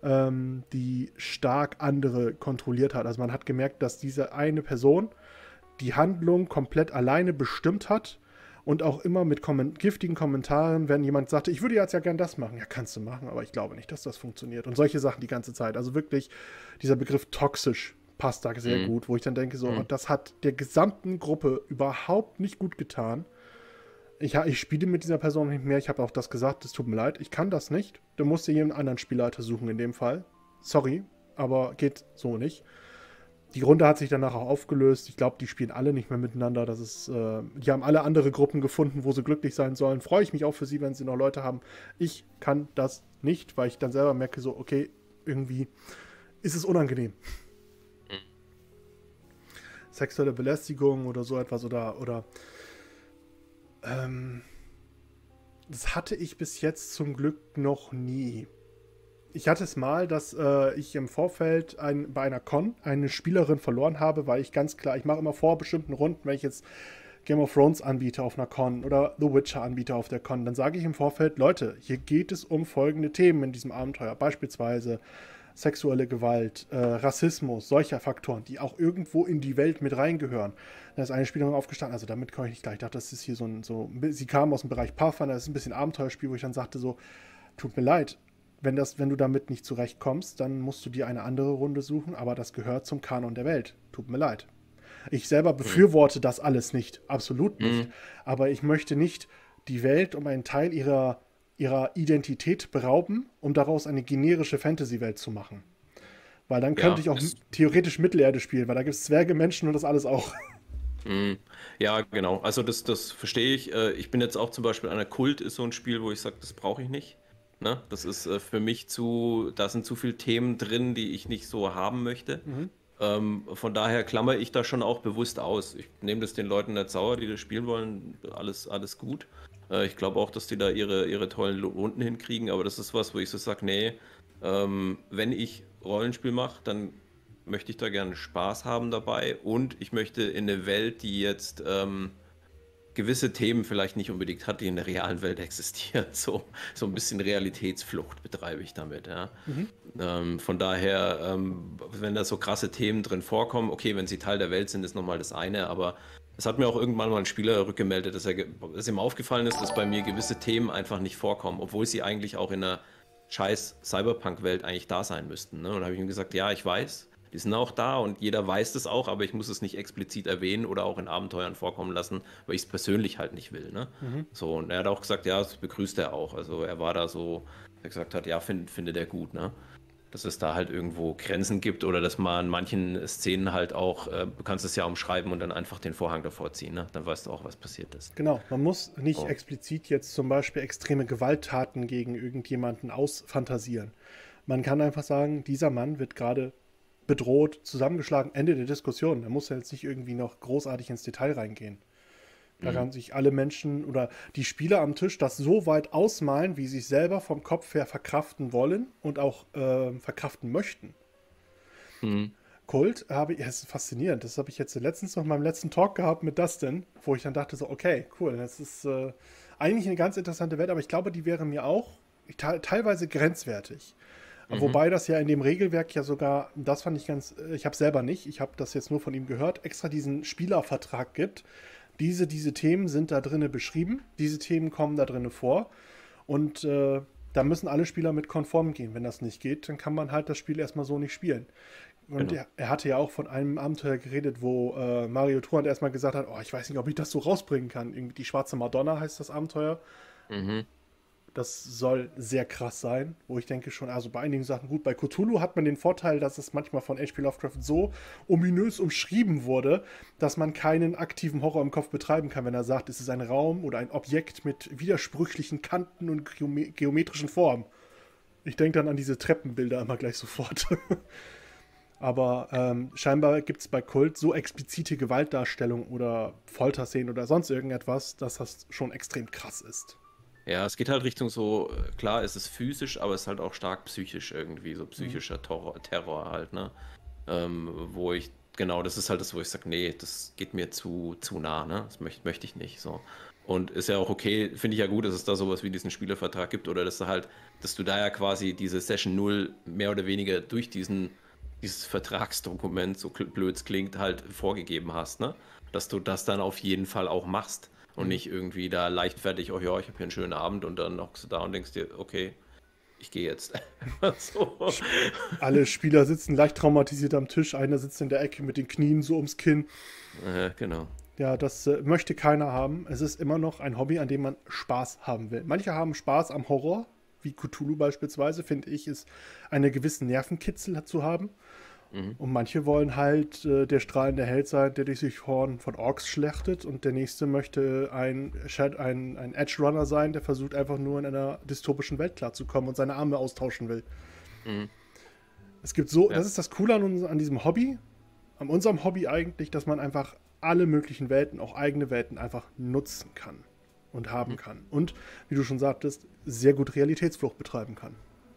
die stark andere kontrolliert hat. Also man hat gemerkt, dass diese eine Person die Handlung komplett alleine bestimmt hat und auch immer mit giftigen Kommentaren, wenn jemand sagte, ich würde jetzt ja gern das machen. Ja, kannst du machen, aber ich glaube nicht, dass das funktioniert. Und solche Sachen die ganze Zeit. Also wirklich, dieser Begriff toxisch passt da sehr gut, wo ich dann denke, so, das hat der gesamten Gruppe überhaupt nicht gut getan. Ich spiele mit dieser Person nicht mehr. Ich habe auch das gesagt, es tut mir leid, ich kann das nicht. Du musst dir jemanden anderen Spielleiter suchen in dem Fall. Sorry, aber geht so nicht. Die Runde hat sich danach auch aufgelöst. Ich glaube, die spielen alle nicht mehr miteinander. Die haben alle andere Gruppen gefunden, wo sie glücklich sein sollen. Freue ich mich auch für sie, wenn sie noch Leute haben. Ich kann das nicht, weil ich dann selber merke, so, okay, irgendwie ist es unangenehm. Sexuelle Belästigung oder so etwas oder das hatte ich bis jetzt zum Glück noch nie. Ich hatte es mal, dass ich im Vorfeld bei einer Con eine Spielerin verloren habe, weil ich ganz klar, ich mache immer vor bestimmten Runden, wenn ich jetzt Game of Thrones anbiete auf einer Con oder The Witcher anbiete auf der Con, dann sage ich im Vorfeld, Leute, hier geht es um folgende Themen in diesem Abenteuer. Beispielsweise sexuelle Gewalt, Rassismus, solcher Faktoren, die auch irgendwo in die Welt mit reingehören. Da ist eine Spielerin aufgestanden, also damit komme ich nicht gleich. Ich dachte, das ist hier sie kam aus dem Bereich Pathfinder, das ist ein bisschen Abenteuerspiel, wo ich dann sagte so, tut mir leid, wenn du damit nicht zurechtkommst, dann musst du dir eine andere Runde suchen, aber das gehört zum Kanon der Welt. Tut mir leid. Ich selber befürworte das alles nicht, absolut nicht. Aber ich möchte nicht die Welt um einen Teil ihrer Identität berauben, um daraus eine generische Fantasy-Welt zu machen. Weil dann könnte ich auch theoretisch Mittelerde spielen, weil da gibt es Zwerge, Menschen und das alles auch. Ja, genau. Also das verstehe ich. Ich bin jetzt auch zum Beispiel einer Kult ist so ein Spiel, wo ich sage, das brauche ich nicht. Ne? Das ist für mich da sind zu viele Themen drin, die ich nicht so haben möchte. Von daher klammer ich da schon auch bewusst aus. Ich nehme das den Leuten nicht sauer, die das spielen wollen. Alles gut. Ich glaube auch, dass die da ihre tollen Runden hinkriegen, aber das ist was, wo ich so sage, nee, wenn ich Rollenspiel mache, dann möchte ich da gerne Spaß haben dabei und ich möchte in eine Welt, die jetzt gewisse Themen vielleicht nicht unbedingt hat, die in der realen Welt existieren. So ein bisschen Realitätsflucht betreibe ich damit. Ja. Von daher, wenn da so krasse Themen drin vorkommen, okay, wenn sie Teil der Welt sind, ist nochmal das eine, aber es hat mir auch irgendwann mal ein Spieler rückgemeldet, dass ihm aufgefallen ist, dass bei mir gewisse Themen einfach nicht vorkommen, obwohl sie eigentlich auch in einer scheiß Cyberpunk-Welt eigentlich da sein müssten. Ne? Und da habe ich ihm gesagt, ja, ich weiß, die sind auch da und jeder weiß das auch, aber ich muss es nicht explizit erwähnen oder auch in Abenteuern vorkommen lassen, weil ich es persönlich halt nicht will. Ne? So, und er hat auch gesagt, ja, das begrüßt er auch. Also er war da so, er gesagt hat, ja, findet er gut, ne? Dass es da halt irgendwo Grenzen gibt oder dass man in manchen Szenen halt auch, du kannst es ja umschreiben und dann einfach den Vorhang davor ziehen, ne? Dann weißt du auch, was passiert ist. Genau, man muss nicht explizit jetzt zum Beispiel extreme Gewalttaten gegen irgendjemanden ausfantasieren. Man kann einfach sagen, dieser Mann wird gerade bedroht, zusammengeschlagen, Ende der Diskussion. Da muss er jetzt nicht irgendwie noch großartig ins Detail reingehen. Da kann sich alle Menschen oder die Spieler am Tisch das so weit ausmalen, wie sie sich selber vom Kopf her verkraften wollen und auch verkraften möchten. Kult es ist faszinierend. Das habe ich jetzt letztens noch in meinem letzten Talk gehabt mit Dustin, wo ich dann dachte so, okay, cool, das ist eigentlich eine ganz interessante Welt, aber ich glaube, die wäre mir auch teilweise grenzwertig. Wobei das ja in dem Regelwerk ja sogar, das fand ich ich habe es selber nicht, ich habe das jetzt nur von ihm gehört, extra diesen Spielervertrag gibt. Diese Themen sind da drinne beschrieben, diese Themen kommen da drinne vor und da müssen alle Spieler mit konform gehen. Wenn das nicht geht, dann kann man halt das Spiel erstmal so nicht spielen. Und genau. Er hatte ja auch von einem Abenteuer geredet, wo Mario Truant erstmal gesagt hat, oh, ich weiß nicht, ob ich das so rausbringen kann. Irgendwie die Schwarze Madonna heißt das Abenteuer. Das soll sehr krass sein, wo ich denke schon, also bei einigen Sachen gut. Bei Cthulhu hat man den Vorteil, dass es manchmal von H.P. Lovecraft so ominös umschrieben wurde, dass man keinen aktiven Horror im Kopf betreiben kann, wenn er sagt, es ist ein Raum oder ein Objekt mit widersprüchlichen Kanten und geometrischen Formen. Ich denke dann an diese Treppenbilder immer gleich sofort. Aber scheinbar gibt es bei Kult so explizite Gewaltdarstellung oder Folterszenen oder sonst irgendetwas, dass das schon extrem krass ist. Ja, es geht halt Richtung so, klar, es ist physisch, aber es ist halt auch stark psychisch irgendwie, so psychischer Terror halt, ne? Das ist halt das, wo ich sage, nee, das geht mir zu nah, ne? Das möchte ich nicht, so. Und ist ja auch okay, finde ich ja gut, dass es da sowas wie diesen Spielervertrag gibt oder dass du da ja quasi diese Session 0 mehr oder weniger durch diesen dieses Vertragsdokument, so blöd es klingt, halt vorgegeben hast, ne? Dass du das dann auf jeden Fall auch machst und Mhm. nicht irgendwie da leichtfertig, oh ja, ich habe hier einen schönen Abend und dann hockst du da und denkst dir, okay, ich gehe jetzt. So. Alle Spieler sitzen leicht traumatisiert am Tisch, einer sitzt in der Ecke mit den Knien so ums Kinn. Genau. Ja, das möchte keiner haben. Es ist immer noch ein Hobby, an dem man Spaß haben will. Manche haben Spaß am Horror, wie Cthulhu beispielsweise, finde ich, ist eine gewisse Nervenkitzel zu haben. Mhm. Und manche wollen halt der strahlende Held sein, der durch sich Horn von Orks schlachtet. Und der nächste möchte ein Edge Runner sein, der versucht einfach nur in einer dystopischen Welt klarzukommen und seine Arme austauschen will. Mhm. Es gibt so, Ja. das ist das Coole an diesem Hobby, an unserem Hobby eigentlich, dass man einfach alle möglichen Welten, auch eigene Welten, einfach nutzen kann und haben Mhm. kann. Und, wie du schon sagtest, sehr gut Realitätsflucht betreiben kann.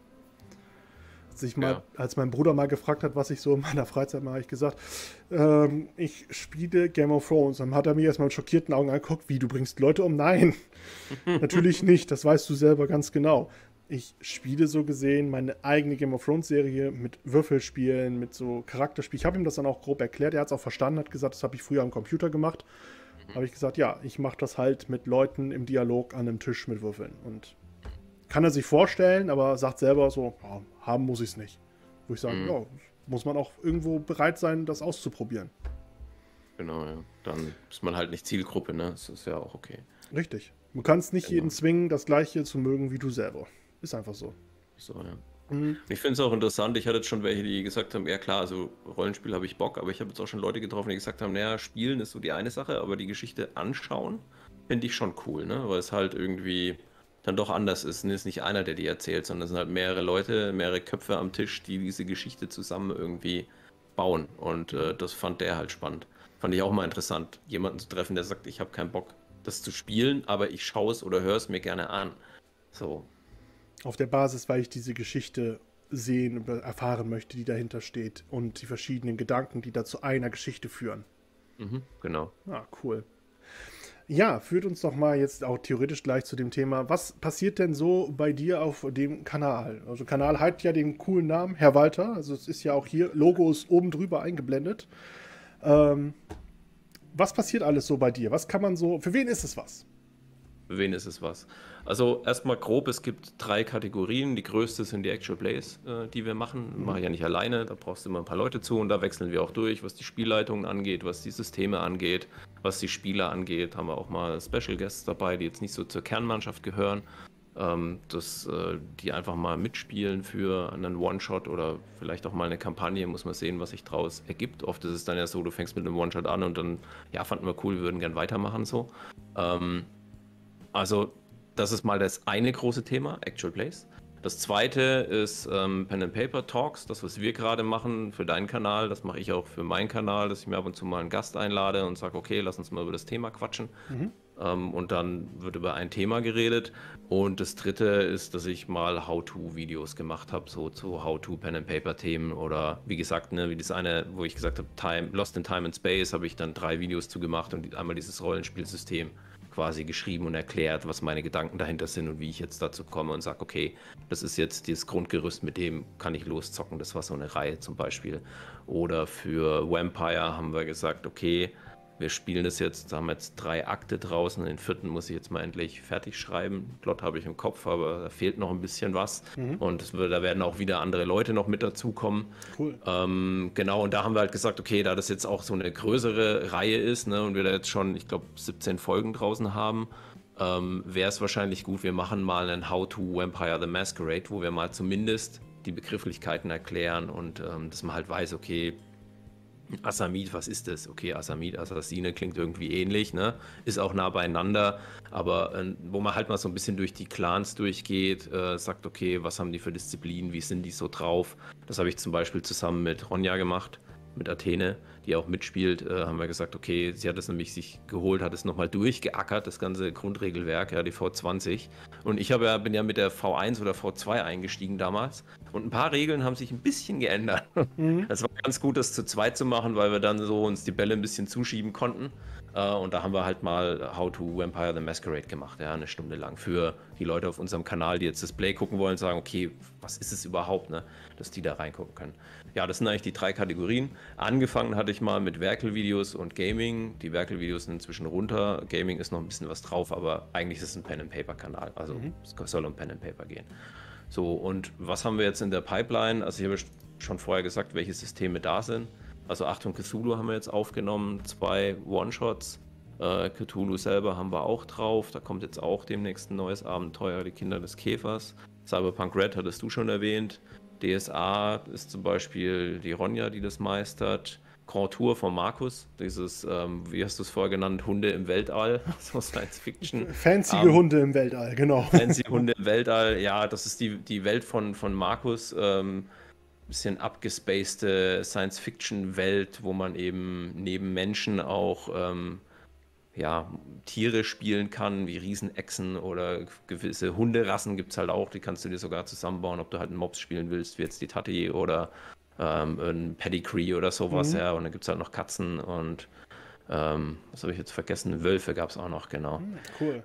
Ja. Als mein Bruder mal gefragt hat, was ich so in meiner Freizeit mache, habe ich gesagt, ich spiele Game of Thrones. Dann hat er mir erstmal mit schockierten Augen angeguckt, wie, du bringst Leute um? Nein, natürlich nicht, das weißt du selber ganz genau. Ich spiele so gesehen meine eigene Game of Thrones Serie mit Würfelspielen, mit so Charakterspielen. Ich habe ihm das dann auch grob erklärt, er hat es auch verstanden, hat gesagt, das habe ich früher am Computer gemacht. Mhm. Habe ich gesagt, ja, ich mache das halt mit Leuten im Dialog an einem Tisch mit Würfeln. Und kann er sich vorstellen, aber sagt selber so, ja, haben muss ich es nicht. Wo ich sage, Mhm. ja, muss man auch irgendwo bereit sein, das auszuprobieren. Genau, ja. Dann ist man halt nicht Zielgruppe, ne? Das ist ja auch okay. Richtig. Du kannst nicht Genau. jeden zwingen, das Gleiche zu mögen wie du selber. Ist einfach so. So, ja. Mhm. Ich finde es auch interessant, ich hatte jetzt schon welche, die gesagt haben, ja klar, also Rollenspiel habe ich Bock, aber ich habe jetzt auch schon Leute getroffen, die gesagt haben, naja, spielen ist so die eine Sache, aber die Geschichte anschauen, finde ich schon cool, ne? Weil es halt irgendwie dann doch anders ist. Es ist nicht einer, der die erzählt, sondern es sind halt mehrere Leute, mehrere Köpfe am Tisch, die diese Geschichte zusammen irgendwie bauen. Und das fand der halt spannend. Fand ich auch mal interessant, jemanden zu treffen, der sagt, ich habe keinen Bock, das zu spielen, aber ich schaue es oder höre es mir gerne an. So. Auf der Basis, weil ich diese Geschichte sehen und erfahren möchte, die dahinter steht und die verschiedenen Gedanken, die da zu einer Geschichte führen. Mhm, genau. Ah, cool. Ja, führt uns doch mal jetzt auch theoretisch gleich zu dem Thema. Was passiert denn so bei dir auf dem Kanal? Also Kanal hat ja den coolen Namen, Herr Walter. Also es ist ja auch hier, Logo ist oben drüber eingeblendet. Ähm, Was passiert alles so bei dir? Was kann man so, für wen ist es was? Für wen ist es was? Also erstmal grob, es gibt 3 Kategorien. Die größte sind die Actual Plays, die wir machen. Mache ich ja nicht alleine, da brauchst du immer ein paar Leute zu und da wechseln wir auch durch, was die Spielleitungen angeht, was die Systeme angeht, was die Spieler angeht. Haben wir auch mal Special Guests dabei, die jetzt nicht so zur Kernmannschaft gehören, die einfach mal mitspielen für einen One-Shot oder vielleicht auch mal eine Kampagne, muss man sehen, was sich daraus ergibt. Oft ist es dann ja so, du fängst mit einem One-Shot an und dann, ja, fanden wir cool, wir würden gern weitermachen so. Also, das ist mal das eine große Thema, Actual Plays. Das zweite ist Pen and Paper Talks, das, was wir gerade machen für deinen Kanal. Das mache ich auch für meinen Kanal, dass ich mir ab und zu mal einen Gast einlade und sage, okay, lass uns mal über das Thema quatschen. Mhm. Und dann wird über ein Thema geredet. Und das dritte ist, dass ich mal How-To-Videos gemacht habe, so zu How-To-Pen-and-Paper-Themen oder wie gesagt, ne, wie das eine, wo ich gesagt habe, Lost in Time and Space, habe ich dann 3 Videos zu gemacht und einmal dieses Rollenspielsystem quasi geschrieben und erklärt, was meine Gedanken dahinter sind und wie ich jetzt dazu komme und sage, okay, das ist jetzt dieses Grundgerüst, mit dem kann ich loszocken. Das war so eine Reihe zum Beispiel. Oder für Vampire haben wir gesagt, okay, wir spielen das jetzt, da haben wir jetzt 3 Akte draußen, den 4. muss ich jetzt mal endlich fertig schreiben. Plot habe ich im Kopf, aber da fehlt noch ein bisschen was. Mhm. Und da werden auch wieder andere Leute noch mit dazukommen. Cool. Genau, und da haben wir halt gesagt, okay, da das jetzt auch so eine größere Reihe ist, ne, und wir da jetzt schon, ich glaube, 17 Folgen draußen haben, wäre es wahrscheinlich gut, wir machen mal einen How to Vampire the Masquerade, wo wir mal zumindest die Begrifflichkeiten erklären und dass man halt weiß, okay, Assamit, was ist das? Okay, Assamit, Assassine klingt irgendwie ähnlich, ne? Ist auch nah beieinander, aber wo man halt mal so ein bisschen durch die Clans durchgeht, sagt, okay, was haben die für Disziplinen, wie sind die so drauf? Das habe ich zum Beispiel zusammen mit Ronja gemacht. mit Athene, die auch mitspielt, haben wir gesagt, okay, sie hat es nämlich sich geholt, hat es nochmal durchgeackert, das ganze Grundregelwerk, ja, die V20. Und ich bin ja mit der V1 oder V2 eingestiegen damals. Und ein paar Regeln haben sich ein bisschen geändert. Mhm. Es war ganz gut, das zu zweit zu machen, weil wir dann so uns die Bälle ein bisschen zuschieben konnten. Und da haben wir halt mal How to Vampire the Masquerade gemacht, ja, eine Stunde lang. Für die Leute auf unserem Kanal, die jetzt das Play gucken wollen, sagen, okay, was ist es überhaupt, ne? Dass die da reingucken können. Ja, das sind eigentlich die 3 Kategorien. Angefangen hatte ich mal mit Werkelvideos und Gaming. Die Werkelvideos sind inzwischen runter. Gaming ist noch ein bisschen was drauf, aber eigentlich ist es ein Pen-and-Paper-Kanal. Also es soll um Pen-and-Paper gehen. So, und was haben wir jetzt in der Pipeline? Also ich habe schon vorher gesagt, welche Systeme da sind. Also Achtung Cthulhu haben wir jetzt aufgenommen, 2 One-Shots. Cthulhu selber haben wir auch drauf. Da kommt jetzt auch demnächst ein neues Abenteuer, die Kinder des Käfers. Cyberpunk Red hattest du schon erwähnt. DSA ist zum Beispiel die Ronja, die das meistert. Grand Tour von Markus, dieses, wie hast du es vorher genannt, Hunde im Weltall, so Science Fiction. Fancy Hunde im Weltall, genau. Fancy Hunde im Weltall, ja, das ist die Welt von Markus. Bisschen abgespacede Science-Fiction-Welt, wo man eben neben Menschen auch ja, Tiere spielen kann, wie Riesenechsen oder gewisse Hunderassen gibt es halt auch, die kannst du dir sogar zusammenbauen, ob du halt einen Mops spielen willst, wie jetzt die Tati oder ein Pedigree oder sowas, ja, und dann gibt es halt noch Katzen und was habe ich jetzt vergessen? Wölfe gab es auch noch, genau. Cool.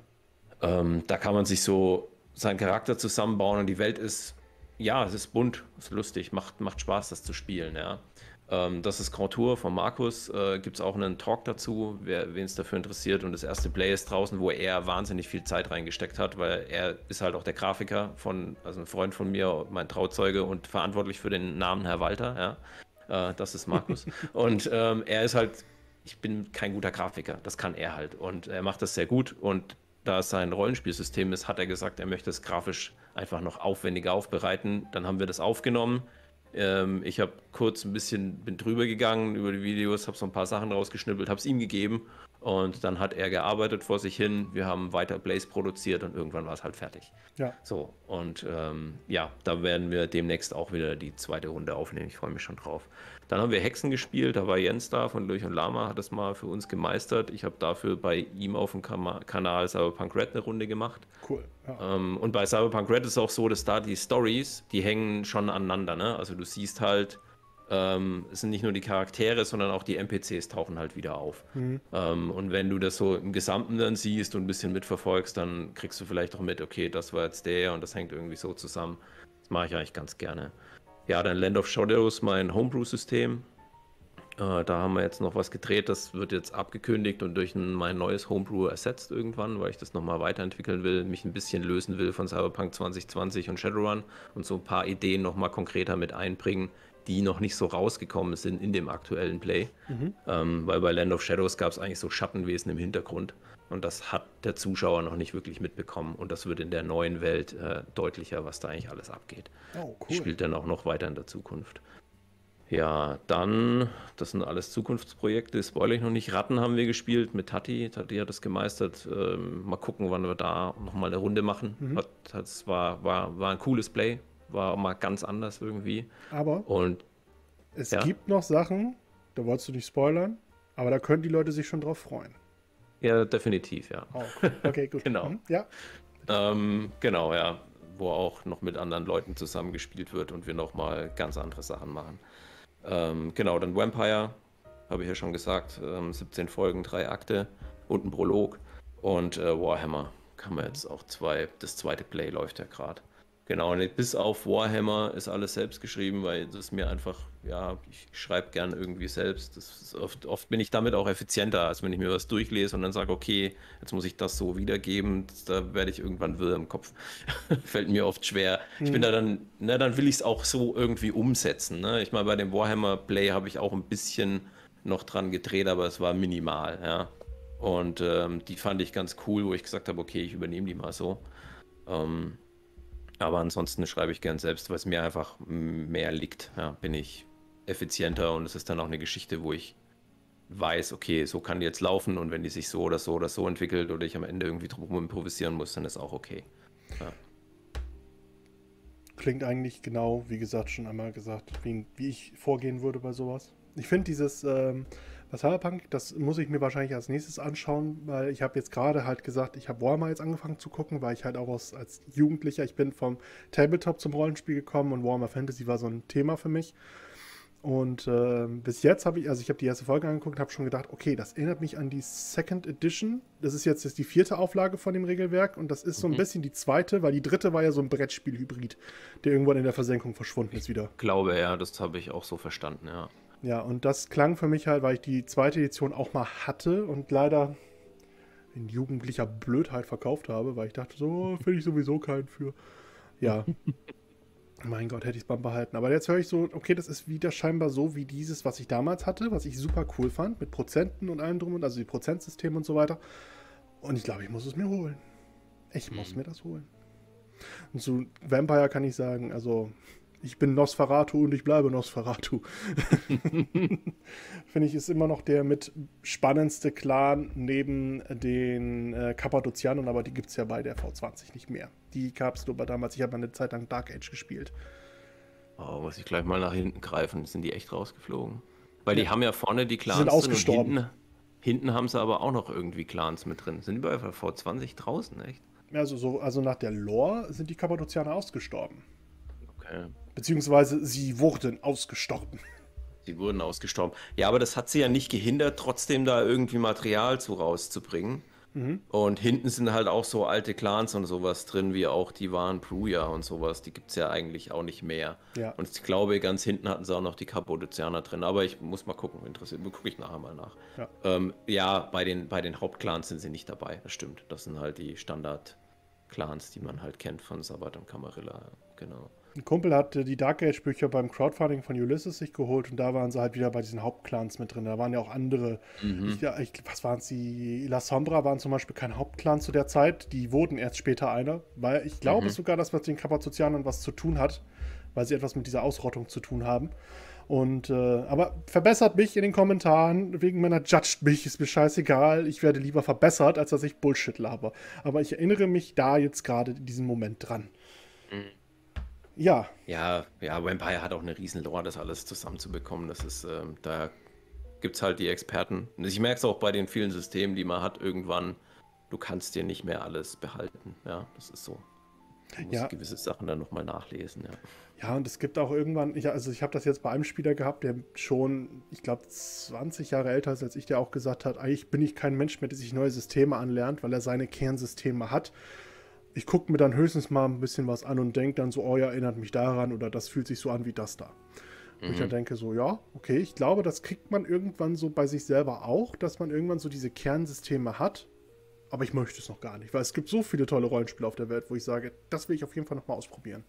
Da kann man sich so seinen Charakter zusammenbauen und die Welt ist, ja, es ist bunt, ist lustig, macht Spaß, das zu spielen, ja. Das ist Grand Tour von Markus, gibt es auch einen Talk dazu, wen es dafür interessiert, und das erste Play ist draußen, wo er wahnsinnig viel Zeit reingesteckt hat, weil er ist halt auch der Grafiker also ein Freund von mir, mein Trauzeuge und verantwortlich für den Namen Herr Walter, ja. Das ist Markus. Und er ist halt, ich bin kein guter Grafiker, das kann er halt und er macht das sehr gut, und da es sein Rollenspielsystem ist, hat er gesagt, er möchte es grafisch einfach noch aufwendiger aufbereiten. Dann haben wir das aufgenommen. Ich habe kurz bin drüber gegangen über die Videos, habe so ein paar Sachen rausgeschnippelt, habe es ihm gegeben, und dann hat er gearbeitet vor sich hin. Wir haben weiter Blaze produziert und irgendwann war es halt fertig. Ja. So, und ja, da werden wir demnächst auch wieder die zweite Runde aufnehmen. Ich freue mich schon drauf. Dann haben wir Hexen gespielt, da war Jens da von Lurch und Lama, hat das mal für uns gemeistert. Ich habe dafür bei ihm auf dem Kanal Cyberpunk Red eine Runde gemacht. Cool. Ja. Und bei Cyberpunk Red ist es auch so, dass da die Stories, die hängen schon aneinander, ne? Also du siehst halt, es sind nicht nur die Charaktere, sondern auch die NPCs tauchen halt wieder auf. Und wenn du das so im Gesamten dann siehst und ein bisschen mitverfolgst, dann kriegst du vielleicht auch mit, okay, das war jetzt der und das hängt irgendwie so zusammen. Das mache ich eigentlich ganz gerne. Ja, dann Land of Shadows, mein Homebrew-System. Da haben wir jetzt noch was gedreht, das wird jetzt abgekündigt und durch mein neues Homebrew ersetzt irgendwann, weil ich das nochmal weiterentwickeln will, mich ein bisschen lösen will von Cyberpunk 2020 und Shadowrun und so ein paar Ideen nochmal konkreter mit einbringen, die noch nicht so rausgekommen sind in dem aktuellen Play. Weil bei Land of Shadows gab es eigentlich so Schattenwesen im Hintergrund und das hat der Zuschauer noch nicht wirklich mitbekommen, und das wird in der neuen Welt deutlicher, was da eigentlich alles abgeht. Oh, cool. Spielt dann auch noch weiter in der Zukunft. Ja, dann, das sind alles Zukunftsprojekte, spoilere ich noch nicht. Ratten haben wir gespielt mit Tati. Tati hat es gemeistert. Mal gucken, wann wir da nochmal eine Runde machen. Das war ein cooles Play, war auch mal ganz anders irgendwie. Aber Und es ja? gibt noch Sachen, da wolltest du nicht spoilern, aber da können die Leute sich schon drauf freuen. Ja, definitiv, ja. Oh, cool. Okay, gut. Genau. Ja. Genau, ja. Wo auch noch mit anderen Leuten zusammengespielt wird und wir nochmal ganz andere Sachen machen. Genau, dann Vampire, habe ich ja schon gesagt, 17 Folgen, 3 Akte und ein Prolog. Und Warhammer kann man jetzt auch das zweite Play läuft ja gerade. Genau, und bis auf Warhammer ist alles selbst geschrieben, weil das mir einfach, ja, ich schreibe gern irgendwie selbst. Das ist oft bin ich damit auch effizienter, als wenn ich mir was durchlese und dann sage, okay, jetzt muss ich das so wiedergeben. Da werde ich irgendwann wirr im Kopf. Fällt mir oft schwer. Ich bin da dann, ne, dann will ich es auch so irgendwie umsetzen. Ne? Ich meine, bei dem Warhammer Play habe ich auch ein bisschen noch dran gedreht, aber es war minimal, ja. Und die fand ich ganz cool, wo ich gesagt habe, okay, ich übernehme die mal so. Aber ansonsten schreibe ich gern selbst, weil es mir einfach mehr liegt. Ja, bin ich effizienter und es ist dann auch eine Geschichte, wo ich weiß, okay, so kann die jetzt laufen, und wenn die sich so oder so oder so entwickelt oder ich am Ende irgendwie drum improvisieren muss, dann ist auch okay. Ja. Klingt eigentlich genau, wie gesagt, schon einmal gesagt, wie ich vorgehen würde bei sowas. Ich finde dieses bei Cyberpunk, das muss ich mir wahrscheinlich als nächstes anschauen, weil ich habe jetzt gerade halt gesagt, ich habe Warhammer jetzt angefangen zu gucken, weil ich halt auch als Jugendlicher, ich bin vom Tabletop zum Rollenspiel gekommen und Warhammer Fantasy war so ein Thema für mich. Und bis jetzt habe ich, also ich habe die erste Folge angeguckt, habe schon gedacht, okay, das erinnert mich an die Second Edition. Das ist jetzt die 4. Auflage von dem Regelwerk und das ist so ein bisschen die 2., weil die 3. war ja so ein Brettspiel-Hybrid, der irgendwann in der Versenkung verschwunden ist wieder. Ich glaube, ja, das habe ich auch so verstanden, ja. Ja, und das klang für mich halt, weil ich die 2. Edition auch mal hatte und leider in jugendlicher Blödheit verkauft habe, weil ich dachte so, finde ich sowieso keinen für. Ja, mein Gott, hätte ich es beim behalten. Aber jetzt höre ich so, okay, das ist wieder scheinbar so wie dieses, was ich damals hatte, was ich super cool fand, mit Prozenten und allem drum und also die Prozentsysteme und so weiter. Und ich glaube, ich muss es mir holen. Ich muss mir das holen. Und zu Vampire kann ich sagen, also ich bin Nosferatu und ich bleibe Nosferatu. Finde ich, ist immer noch der mit spannendste Clan neben den Kappadozianern, aber die gibt es ja bei der V20 nicht mehr. Die gab es nur damals, ich habe eine Zeit lang Dark Age gespielt. Oh, muss ich gleich mal nach hinten greifen. Sind die echt rausgeflogen? Weil die haben ja vorne die Clans sind ausgestorben. und hinten haben sie aber auch noch irgendwie Clans mit drin. Sind die bei V20 draußen, echt? Also nach der Lore sind die Kappadozianer ausgestorben. Okay. Beziehungsweise sie wurden ausgestorben. Sie wurden ausgestorben. Ja, aber das hat sie ja nicht gehindert, trotzdem da irgendwie Material zu rauszubringen. Und hinten sind halt auch so alte Clans und sowas drin, wie auch die wahren Bruja und sowas. Die gibt es ja eigentlich auch nicht mehr. Ja. Und ich glaube, ganz hinten hatten sie auch noch die Kappadozianer drin. Aber ich muss mal gucken, interessiert, gucke ich nachher mal nach. Ja. Ja, bei den Hauptclans sind sie nicht dabei, das stimmt. Das sind halt die Standard-Clans, die man halt kennt von Sabbat und Camarilla. Genau. Ein Kumpel hat die Dark Age Bücher beim Crowdfunding von Ulysses sich geholt und da waren sie halt wieder bei diesen Hauptclans mit drin. Da waren ja auch andere. Was waren es? Die La Sombra waren zum Beispiel kein Hauptclan zu der Zeit. Die wurden erst später einer, weil ich glaube sogar, dass was mit den Kappadozianern was zu tun hat, weil sie etwas mit dieser Ausrottung zu tun haben. Und aber verbessert mich in den Kommentaren, wegen meiner Judged mich, ist mir scheißegal. Ich werde lieber verbessert, als dass ich Bullshit laber. Aber ich erinnere mich da jetzt gerade in diesem Moment dran. Ja. Ja, Vampire hat auch eine riesen Lore, das alles zusammenzubekommen. Das ist, da gibt es halt die Experten. Und ich merke es auch bei den vielen Systemen, die man hat, irgendwann, du kannst dir nicht mehr alles behalten. Ja, das ist so. Du musst gewisse Sachen dann nochmal nachlesen, ja. Ja, und es gibt auch irgendwann, ich habe das jetzt bei einem Spieler gehabt, der schon, ich glaube, 20 Jahre älter ist als ich, der auch gesagt hat, eigentlich bin ich kein Mensch mehr, der sich neue Systeme anlernt, weil er seine Kernsysteme hat. Ich gucke mir dann höchstens mal ein bisschen was an und denke dann so, oh ja, erinnert mich daran oder das fühlt sich so an wie das da. Wo ich dann denke so, ja, okay, ich glaube, das kriegt man irgendwann so bei sich selber auch, dass man irgendwann so diese Kernsysteme hat, aber ich möchte es noch gar nicht, weil es gibt so viele tolle Rollenspiele auf der Welt, wo ich sage, das will ich auf jeden Fall nochmal ausprobieren.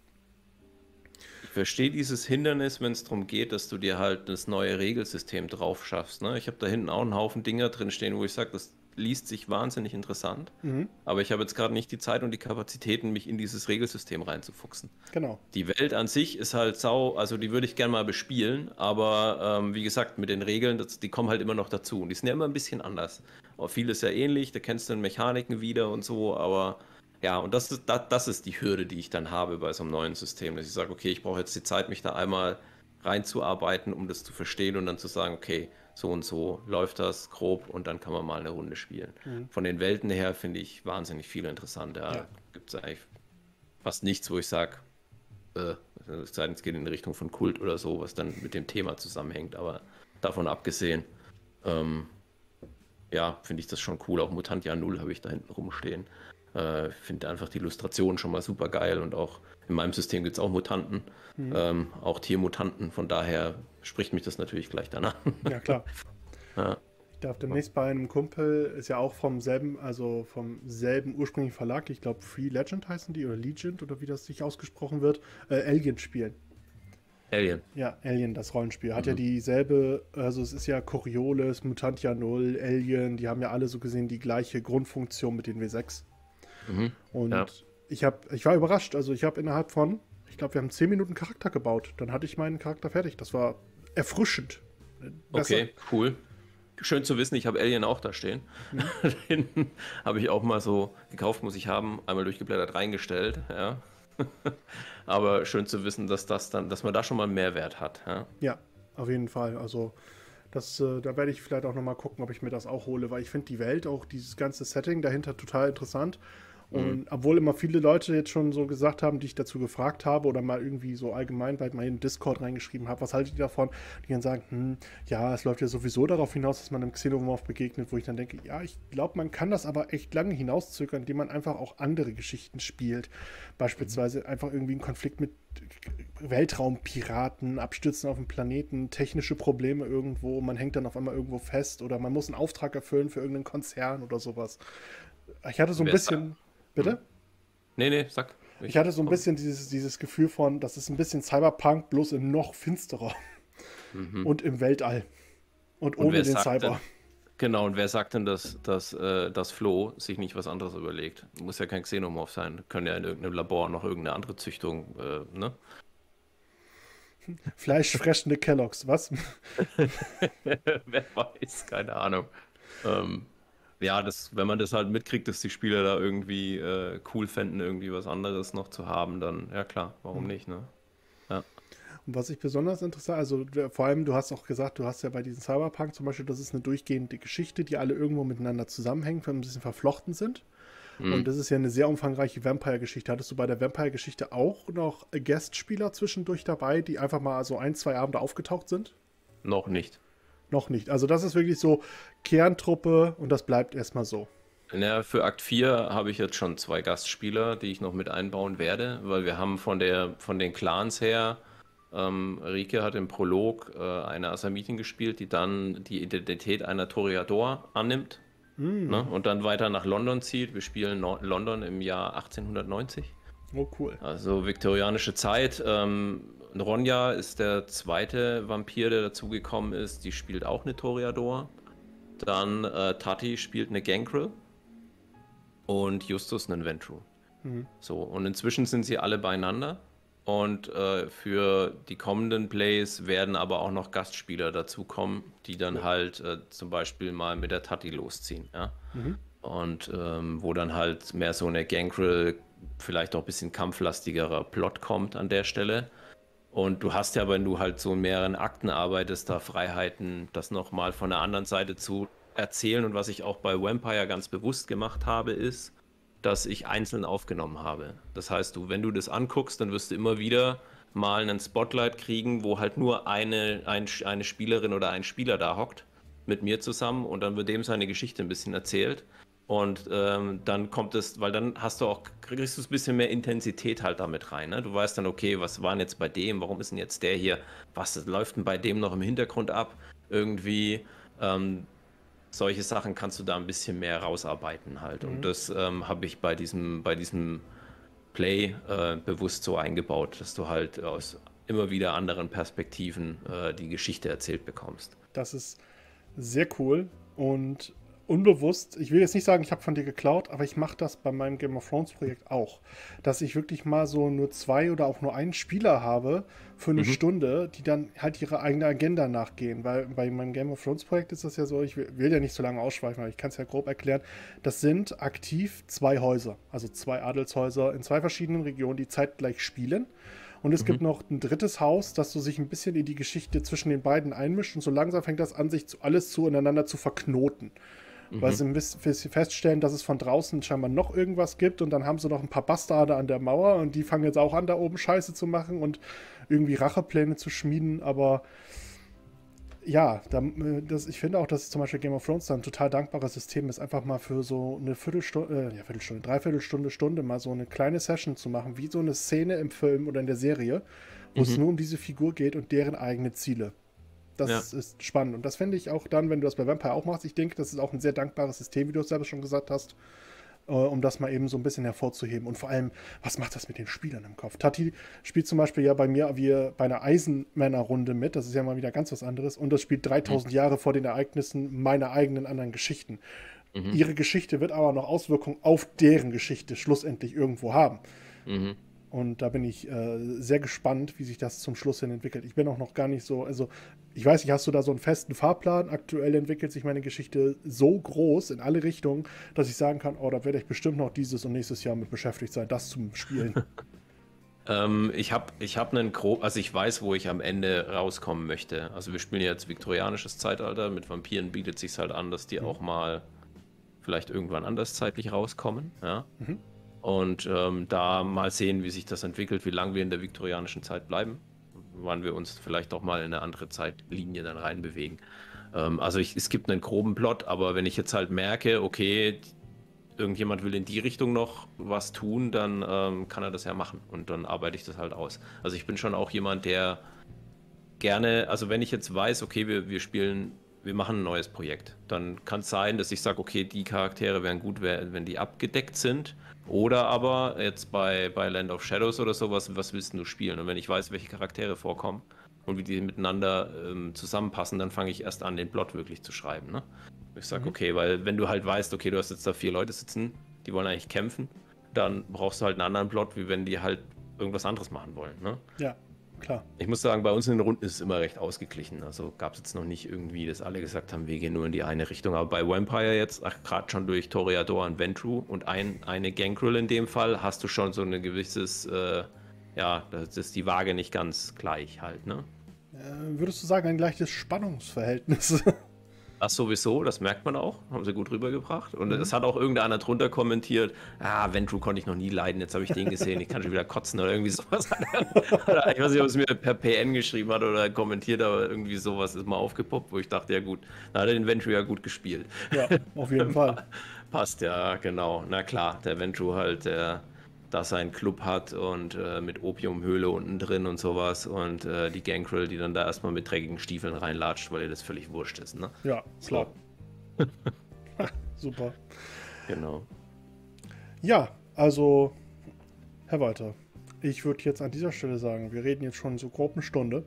Ich verstehe dieses Hindernis, wenn es darum geht, dass du dir halt das neue Regelsystem drauf schaffst. Ne? Ich habe da hinten auch einen Haufen Dinger drin stehen, wo ich sage, das liest sich wahnsinnig interessant. Aber ich habe jetzt gerade nicht die Zeit und die Kapazitäten, mich in dieses Regelsystem reinzufuchsen. Genau. Die Welt an sich ist halt also die würde ich gerne mal bespielen, aber wie gesagt, mit den Regeln, die kommen halt immer noch dazu. Und die sind ja immer ein bisschen anders. Aber vieles ja ähnlich, da kennst du dann Mechaniken wieder und so, aber ja, und das ist die Hürde, die ich dann habe bei so einem neuen System, dass ich sage, okay, ich brauche jetzt die Zeit, mich da einmal reinzuarbeiten, um das zu verstehen und dann zu sagen, okay, so und so läuft das grob und dann kann man mal eine Runde spielen. Von den Welten her finde ich wahnsinnig viel interessant. Da gibt es eigentlich fast nichts, wo ich sage, es sei denn, es geht in Richtung von Kult oder so, was dann mit dem Thema zusammenhängt. Aber davon abgesehen, finde ich das schon cool. Auch Mutantia 0 habe ich da hinten rumstehen. Ich finde einfach die Illustration schon mal super geil und auch in meinem System gibt es auch Mutanten, auch Tiermutanten, von daher spricht mich das natürlich gleich danach. Ja, klar. Ja. Ich darf demnächst bei einem Kumpel, ist ja auch vom selben ursprünglichen Verlag, ich glaube Free Legend heißen die oder Legend oder wie das sich ausgesprochen wird, Alien spielen. Alien. Ja, Alien, das Rollenspiel. Hat ja dieselbe, also es ist ja Coriolis, Mutantia 0, Alien, die haben ja alle so gesehen die gleiche Grundfunktion mit den W6. Und ich war überrascht, also ich habe innerhalb von, ich glaube, wir haben 10 Minuten Charakter gebaut. Dann hatte ich meinen Charakter fertig. Das war erfrischend. Besser. Okay, cool. Schön zu wissen, ich habe Alien auch da stehen. Hinten habe ich auch mal so gekauft, muss ich haben, einmal durchgeblättert, reingestellt, ja. Aber schön zu wissen, dass man da schon mal einen Mehrwert hat. Ja, ja, auf jeden Fall. Also Da werde ich vielleicht auch nochmal gucken, ob ich mir das auch hole, weil ich finde die Welt, auch dieses ganze Setting dahinter total interessant. Mhm. Und obwohl immer viele Leute jetzt schon so gesagt haben, die ich dazu gefragt habe oder mal irgendwie so allgemein bei meinem Discord reingeschrieben habe, was haltet ihr davon? Die dann sagen, ja, es läuft ja sowieso darauf hinaus, dass man einem Xenomorph begegnet, wo ich dann denke, ja, ich glaube, man kann das aber echt lange hinauszögern, indem man einfach auch andere Geschichten spielt. Mhm. Beispielsweise einfach irgendwie einen Konflikt mit Weltraumpiraten, Abstürzen auf dem Planeten, technische Probleme irgendwo, man hängt dann auf einmal irgendwo fest oder man muss einen Auftrag erfüllen für irgendeinen Konzern oder sowas. Ich hatte so ein Wer sagt? bisschen. Mhm. Bitte? Nee, nee, sag. Ich Ich hatte so ein komm. bisschen dieses Gefühl von, das ist ein bisschen Cyberpunk, bloß in noch finsterer Mhm. und im Weltall und Und ohne wer den sagt Cyber. denn, genau, und wer sagt denn, dass Flo sich nicht was anderes überlegt? Muss ja kein Xenomorph sein. Können ja in irgendeinem Labor noch irgendeine andere Züchtung, ne? Fleischfressende Kelloggs, was? Wer weiß, keine Ahnung. Ähm, ja, wenn man das halt mitkriegt, dass die Spieler da irgendwie cool fänden, irgendwie was anderes noch zu haben, dann ja klar, warum nicht, ne? Ja. Und was ich besonders interessant, also vor allem, du hast auch gesagt, du hast ja bei diesem Cyberpunk zum Beispiel, das ist eine durchgehende Geschichte, die alle irgendwo miteinander zusammenhängen, ein bisschen verflochten sind. Und Mhm. das ist ja eine sehr umfangreiche Vampire-Geschichte. Hattest du bei der Vampire-Geschichte auch noch Guestspieler zwischendurch dabei, die einfach mal so ein, zwei Abende aufgetaucht sind? Noch nicht. Noch nicht. Also das ist wirklich so Kerntruppe und das bleibt erstmal so. Ja, für Akt 4 habe ich jetzt schon zwei Gastspieler, die ich noch mit einbauen werde, weil wir haben von den Clans her, Rike hat im Prolog eine Asamitin gespielt, die dann die Identität einer Toreador annimmt, ne, Mm. und dann weiter nach London zieht. Wir spielen London im Jahr 1890, Oh, cool. also viktorianische Zeit. Ronja ist der zweite Vampir, der dazugekommen ist, die spielt auch eine Toreador. Dann Tati spielt eine Gangrel und Justus einen Ventrue. Mhm. So, und inzwischen sind sie alle beieinander. Und für die kommenden Plays werden aber auch noch Gastspieler dazukommen, die dann Cool. halt zum Beispiel mal mit der Tati losziehen. Ja? Mhm. Und wo dann halt mehr so eine Gangrel, vielleicht auch ein bisschen kampflastigerer Plot kommt an der Stelle. Und du hast ja, wenn du halt so in mehreren Akten arbeitest, da Freiheiten, das nochmal von der anderen Seite zu erzählen. Und was ich auch bei Vampire ganz bewusst gemacht habe, ist, dass ich einzeln aufgenommen habe. Das heißt, wenn du das anguckst, dann wirst du immer wieder mal einen Spotlight kriegen, wo halt nur eine Spielerin oder ein Spieler da hockt mit mir zusammen und dann wird dem seine Geschichte ein bisschen erzählt. Und dann kommt es, weil dann kriegst du ein bisschen mehr Intensität halt damit rein. Ne? Du weißt dann, okay, was war denn jetzt bei dem? Warum ist denn jetzt der hier? Was läuft denn bei dem noch im Hintergrund ab? Irgendwie. Ähm, Solche Sachen kannst du da ein bisschen mehr rausarbeiten halt. Und Mhm. das habe ich bei diesem Play bewusst so eingebaut, dass du halt aus immer wieder anderen Perspektiven die Geschichte erzählt bekommst. Das ist sehr cool und unbewusst. Ich will jetzt nicht sagen, ich habe von dir geklaut, aber ich mache das bei meinem Game of Thrones Projekt auch. Dass ich wirklich mal so nur zwei oder auch nur einen Spieler habe für eine Mhm. Stunde, die dann halt ihre eigene Agenda nachgehen. Weil bei meinem Game of Thrones Projekt ist das ja so, ich will ja nicht so lange ausschweifen, aber ich kann es ja grob erklären. Das sind aktiv zwei Häuser, also zwei Adelshäuser in zwei verschiedenen Regionen, die zeitgleich spielen. Und es gibt Mhm. noch ein drittes Haus, das so sich ein bisschen in die Geschichte zwischen den beiden einmischt. Und so langsam fängt das an, sich alles zueinander zu verknoten. Weil Mhm. sie feststellen, dass es von draußen scheinbar noch irgendwas gibt. Und dann haben sie noch ein paar Bastarde an der Mauer. Und die fangen jetzt auch an, da oben Scheiße zu machen und irgendwie Rachepläne zu schmieden. Aber ja, ich finde auch, dass zum Beispiel Game of Thrones dann ein total dankbares System ist, einfach mal für so eine Viertelstunde, ja, Viertelstunde, Dreiviertelstunde, Stunde mal so eine kleine Session zu machen, wie so eine Szene im Film oder in der Serie, wo es Mhm. nur um diese Figur geht und deren eigene Ziele. Ja. Das ist spannend. Und das finde ich auch dann, wenn du das bei Vampire auch machst, ich denke, das ist auch ein sehr dankbares System, wie du es selber schon gesagt hast, um das mal eben so ein bisschen hervorzuheben. Und vor allem, was macht das mit den Spielern im Kopf? Tati spielt zum Beispiel ja bei mir wie bei einer Eisenmänner-Runde mit. Das ist ja mal wieder ganz was anderes. Und das spielt Mhm. 3000 Jahre vor den Ereignissen meiner eigenen anderen Geschichten. Mhm. Ihre Geschichte wird aber noch Auswirkungen auf deren Geschichte schlussendlich irgendwo haben. Mhm. Und da bin ich sehr gespannt, wie sich das zum Schluss hin entwickelt. Ich bin auch noch gar nicht so, also ich weiß nicht, hast du da so einen festen Fahrplan? Aktuell entwickelt sich meine Geschichte so groß in alle Richtungen, dass ich sagen kann, oh, da werde ich bestimmt noch dieses und nächstes Jahr mit beschäftigt sein, das zu spielen. Ich hab einen grob, also ich weiß, wo ich am Ende rauskommen möchte. Also wir spielen jetzt viktorianisches Zeitalter. Mit Vampiren bietet sich halt an, dass die auch mal vielleicht irgendwann anders zeitlich rauskommen. Ja? Mhm. Und da mal sehen, wie sich das entwickelt, wie lange wir in der viktorianischen Zeit bleiben, wann wir uns vielleicht auch mal in eine andere Zeitlinie dann reinbewegen. Also es gibt einen groben Plot, aber wenn ich jetzt halt merke, okay, irgendjemand will in die Richtung noch was tun, dann kann er das ja machen und dann arbeite ich das halt aus. Also ich bin schon auch jemand, der gerne, also wenn ich jetzt weiß, okay, wir machen ein neues Projekt, dann kann es sein, dass ich sage, okay, die Charaktere wären gut, wenn die abgedeckt sind. Oder aber jetzt bei Land of Shadows oder sowas, was willst du spielen? Und wenn ich weiß, welche Charaktere vorkommen und wie die miteinander zusammenpassen, dann fange ich erst an, den Plot wirklich zu schreiben. Ne? Ich sage, okay, weil wenn du halt weißt, okay, du hast jetzt da 4 Leute sitzen, die wollen eigentlich kämpfen, dann brauchst du halt einen anderen Plot, wie wenn die halt irgendwas anderes machen wollen. Ne? Ja, klar. Ich muss sagen, bei uns in den Runden ist es immer recht ausgeglichen. Also gab es jetzt noch nicht irgendwie, dass alle gesagt haben, wir gehen nur in die eine Richtung. Aber bei Vampire jetzt, gerade schon durch Toreador und Ventrue und eine Gangrel in dem Fall, hast du schon so ein gewisses, ja, das ist die Waage nicht ganz gleich halt, ne? Würdest du sagen, ein gleiches Spannungsverhältnis? Das sowieso, das merkt man auch, haben sie gut rübergebracht. Und es hat auch irgendeiner drunter kommentiert, Ventrue konnte ich noch nie leiden, jetzt habe ich den gesehen, ich kann schon wieder kotzen oder irgendwie sowas. Oder ich weiß nicht, ob es mir per PN geschrieben hat oder kommentiert, aber irgendwie sowas ist mal aufgepoppt, wo ich dachte, ja gut, da hat er den Ventrue ja gut gespielt. Ja, auf jeden Fall. Passt, ja, genau. Na klar, der Ventrue halt, der da seinen Club hat und mit Opiumhöhle unten drin und sowas und die Gangrel, die dann da erstmal mit dreckigen Stiefeln reinlatscht, weil ihr das völlig wurscht ist, ne? Ja, klar. So. Super. Genau. Ja, also, Herr Walter, ich würde jetzt an dieser Stelle sagen, wir reden jetzt schon so grob eine Stunde.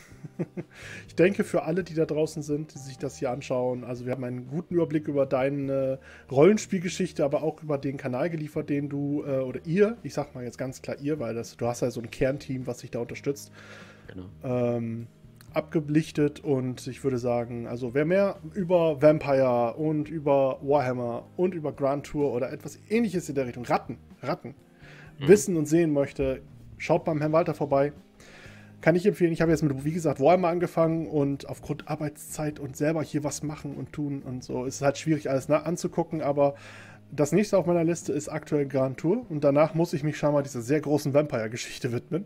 Ich denke, für alle, die da draußen sind, die sich das hier anschauen, also wir haben einen guten Überblick über deine Rollenspielgeschichte, aber auch über den Kanal geliefert, den du, oder ihr, ich sag mal jetzt ganz klar ihr, weil du hast ja so ein Kernteam, was dich da unterstützt, Genau. abgelichtet und ich würde sagen, also wer mehr über Vampire und über Warhammer und über Grand Tour oder etwas ähnliches in der Richtung Ratten wissen und sehen möchte, schaut beim Herrn Walter vorbei. Kann ich empfehlen. Ich habe jetzt mit, wie gesagt, Warhammer angefangen und aufgrund Arbeitszeit und selber hier was machen und tun und so ist es halt schwierig, alles anzugucken, aber das nächste auf meiner Liste ist aktuell Grand Tour und danach muss ich mich schon mal dieser sehr großen Vampire-Geschichte widmen.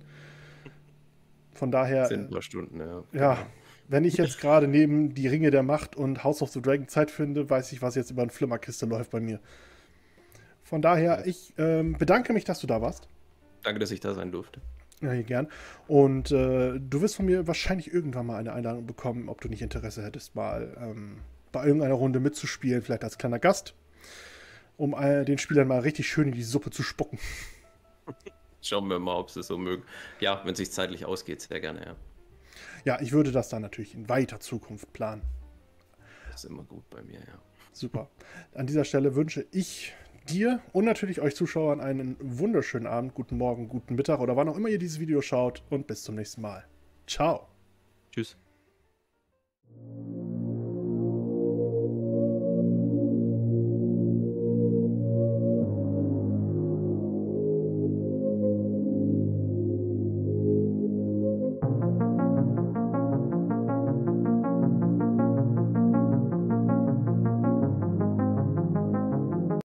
Von daher. Sind ein paar Stunden, ja. Ja, wenn ich jetzt gerade neben die Ringe der Macht und House of the Dragon Zeit finde, weiß ich, was jetzt über eine Flimmerkiste läuft bei mir. Von daher, ich bedanke mich, dass du da warst. Danke, dass ich da sein durfte. Ja, hier gern. Und du wirst von mir wahrscheinlich irgendwann mal eine Einladung bekommen, ob du nicht Interesse hättest, mal bei irgendeiner Runde mitzuspielen, vielleicht als kleiner Gast, um den Spielern mal richtig schön in die Suppe zu spucken. Schauen wir mal, ob sie es so mögen. Ja, wenn es sich zeitlich ausgeht, sehr gerne, ja. Ja, ich würde das dann natürlich in weiter Zukunft planen. Das ist immer gut bei mir, ja. Super. An dieser Stelle wünsche ich dir und natürlich euch Zuschauern einen wunderschönen Abend, guten Morgen, guten Mittag oder wann auch immer ihr dieses Video schaut und bis zum nächsten Mal. Ciao. Tschüss.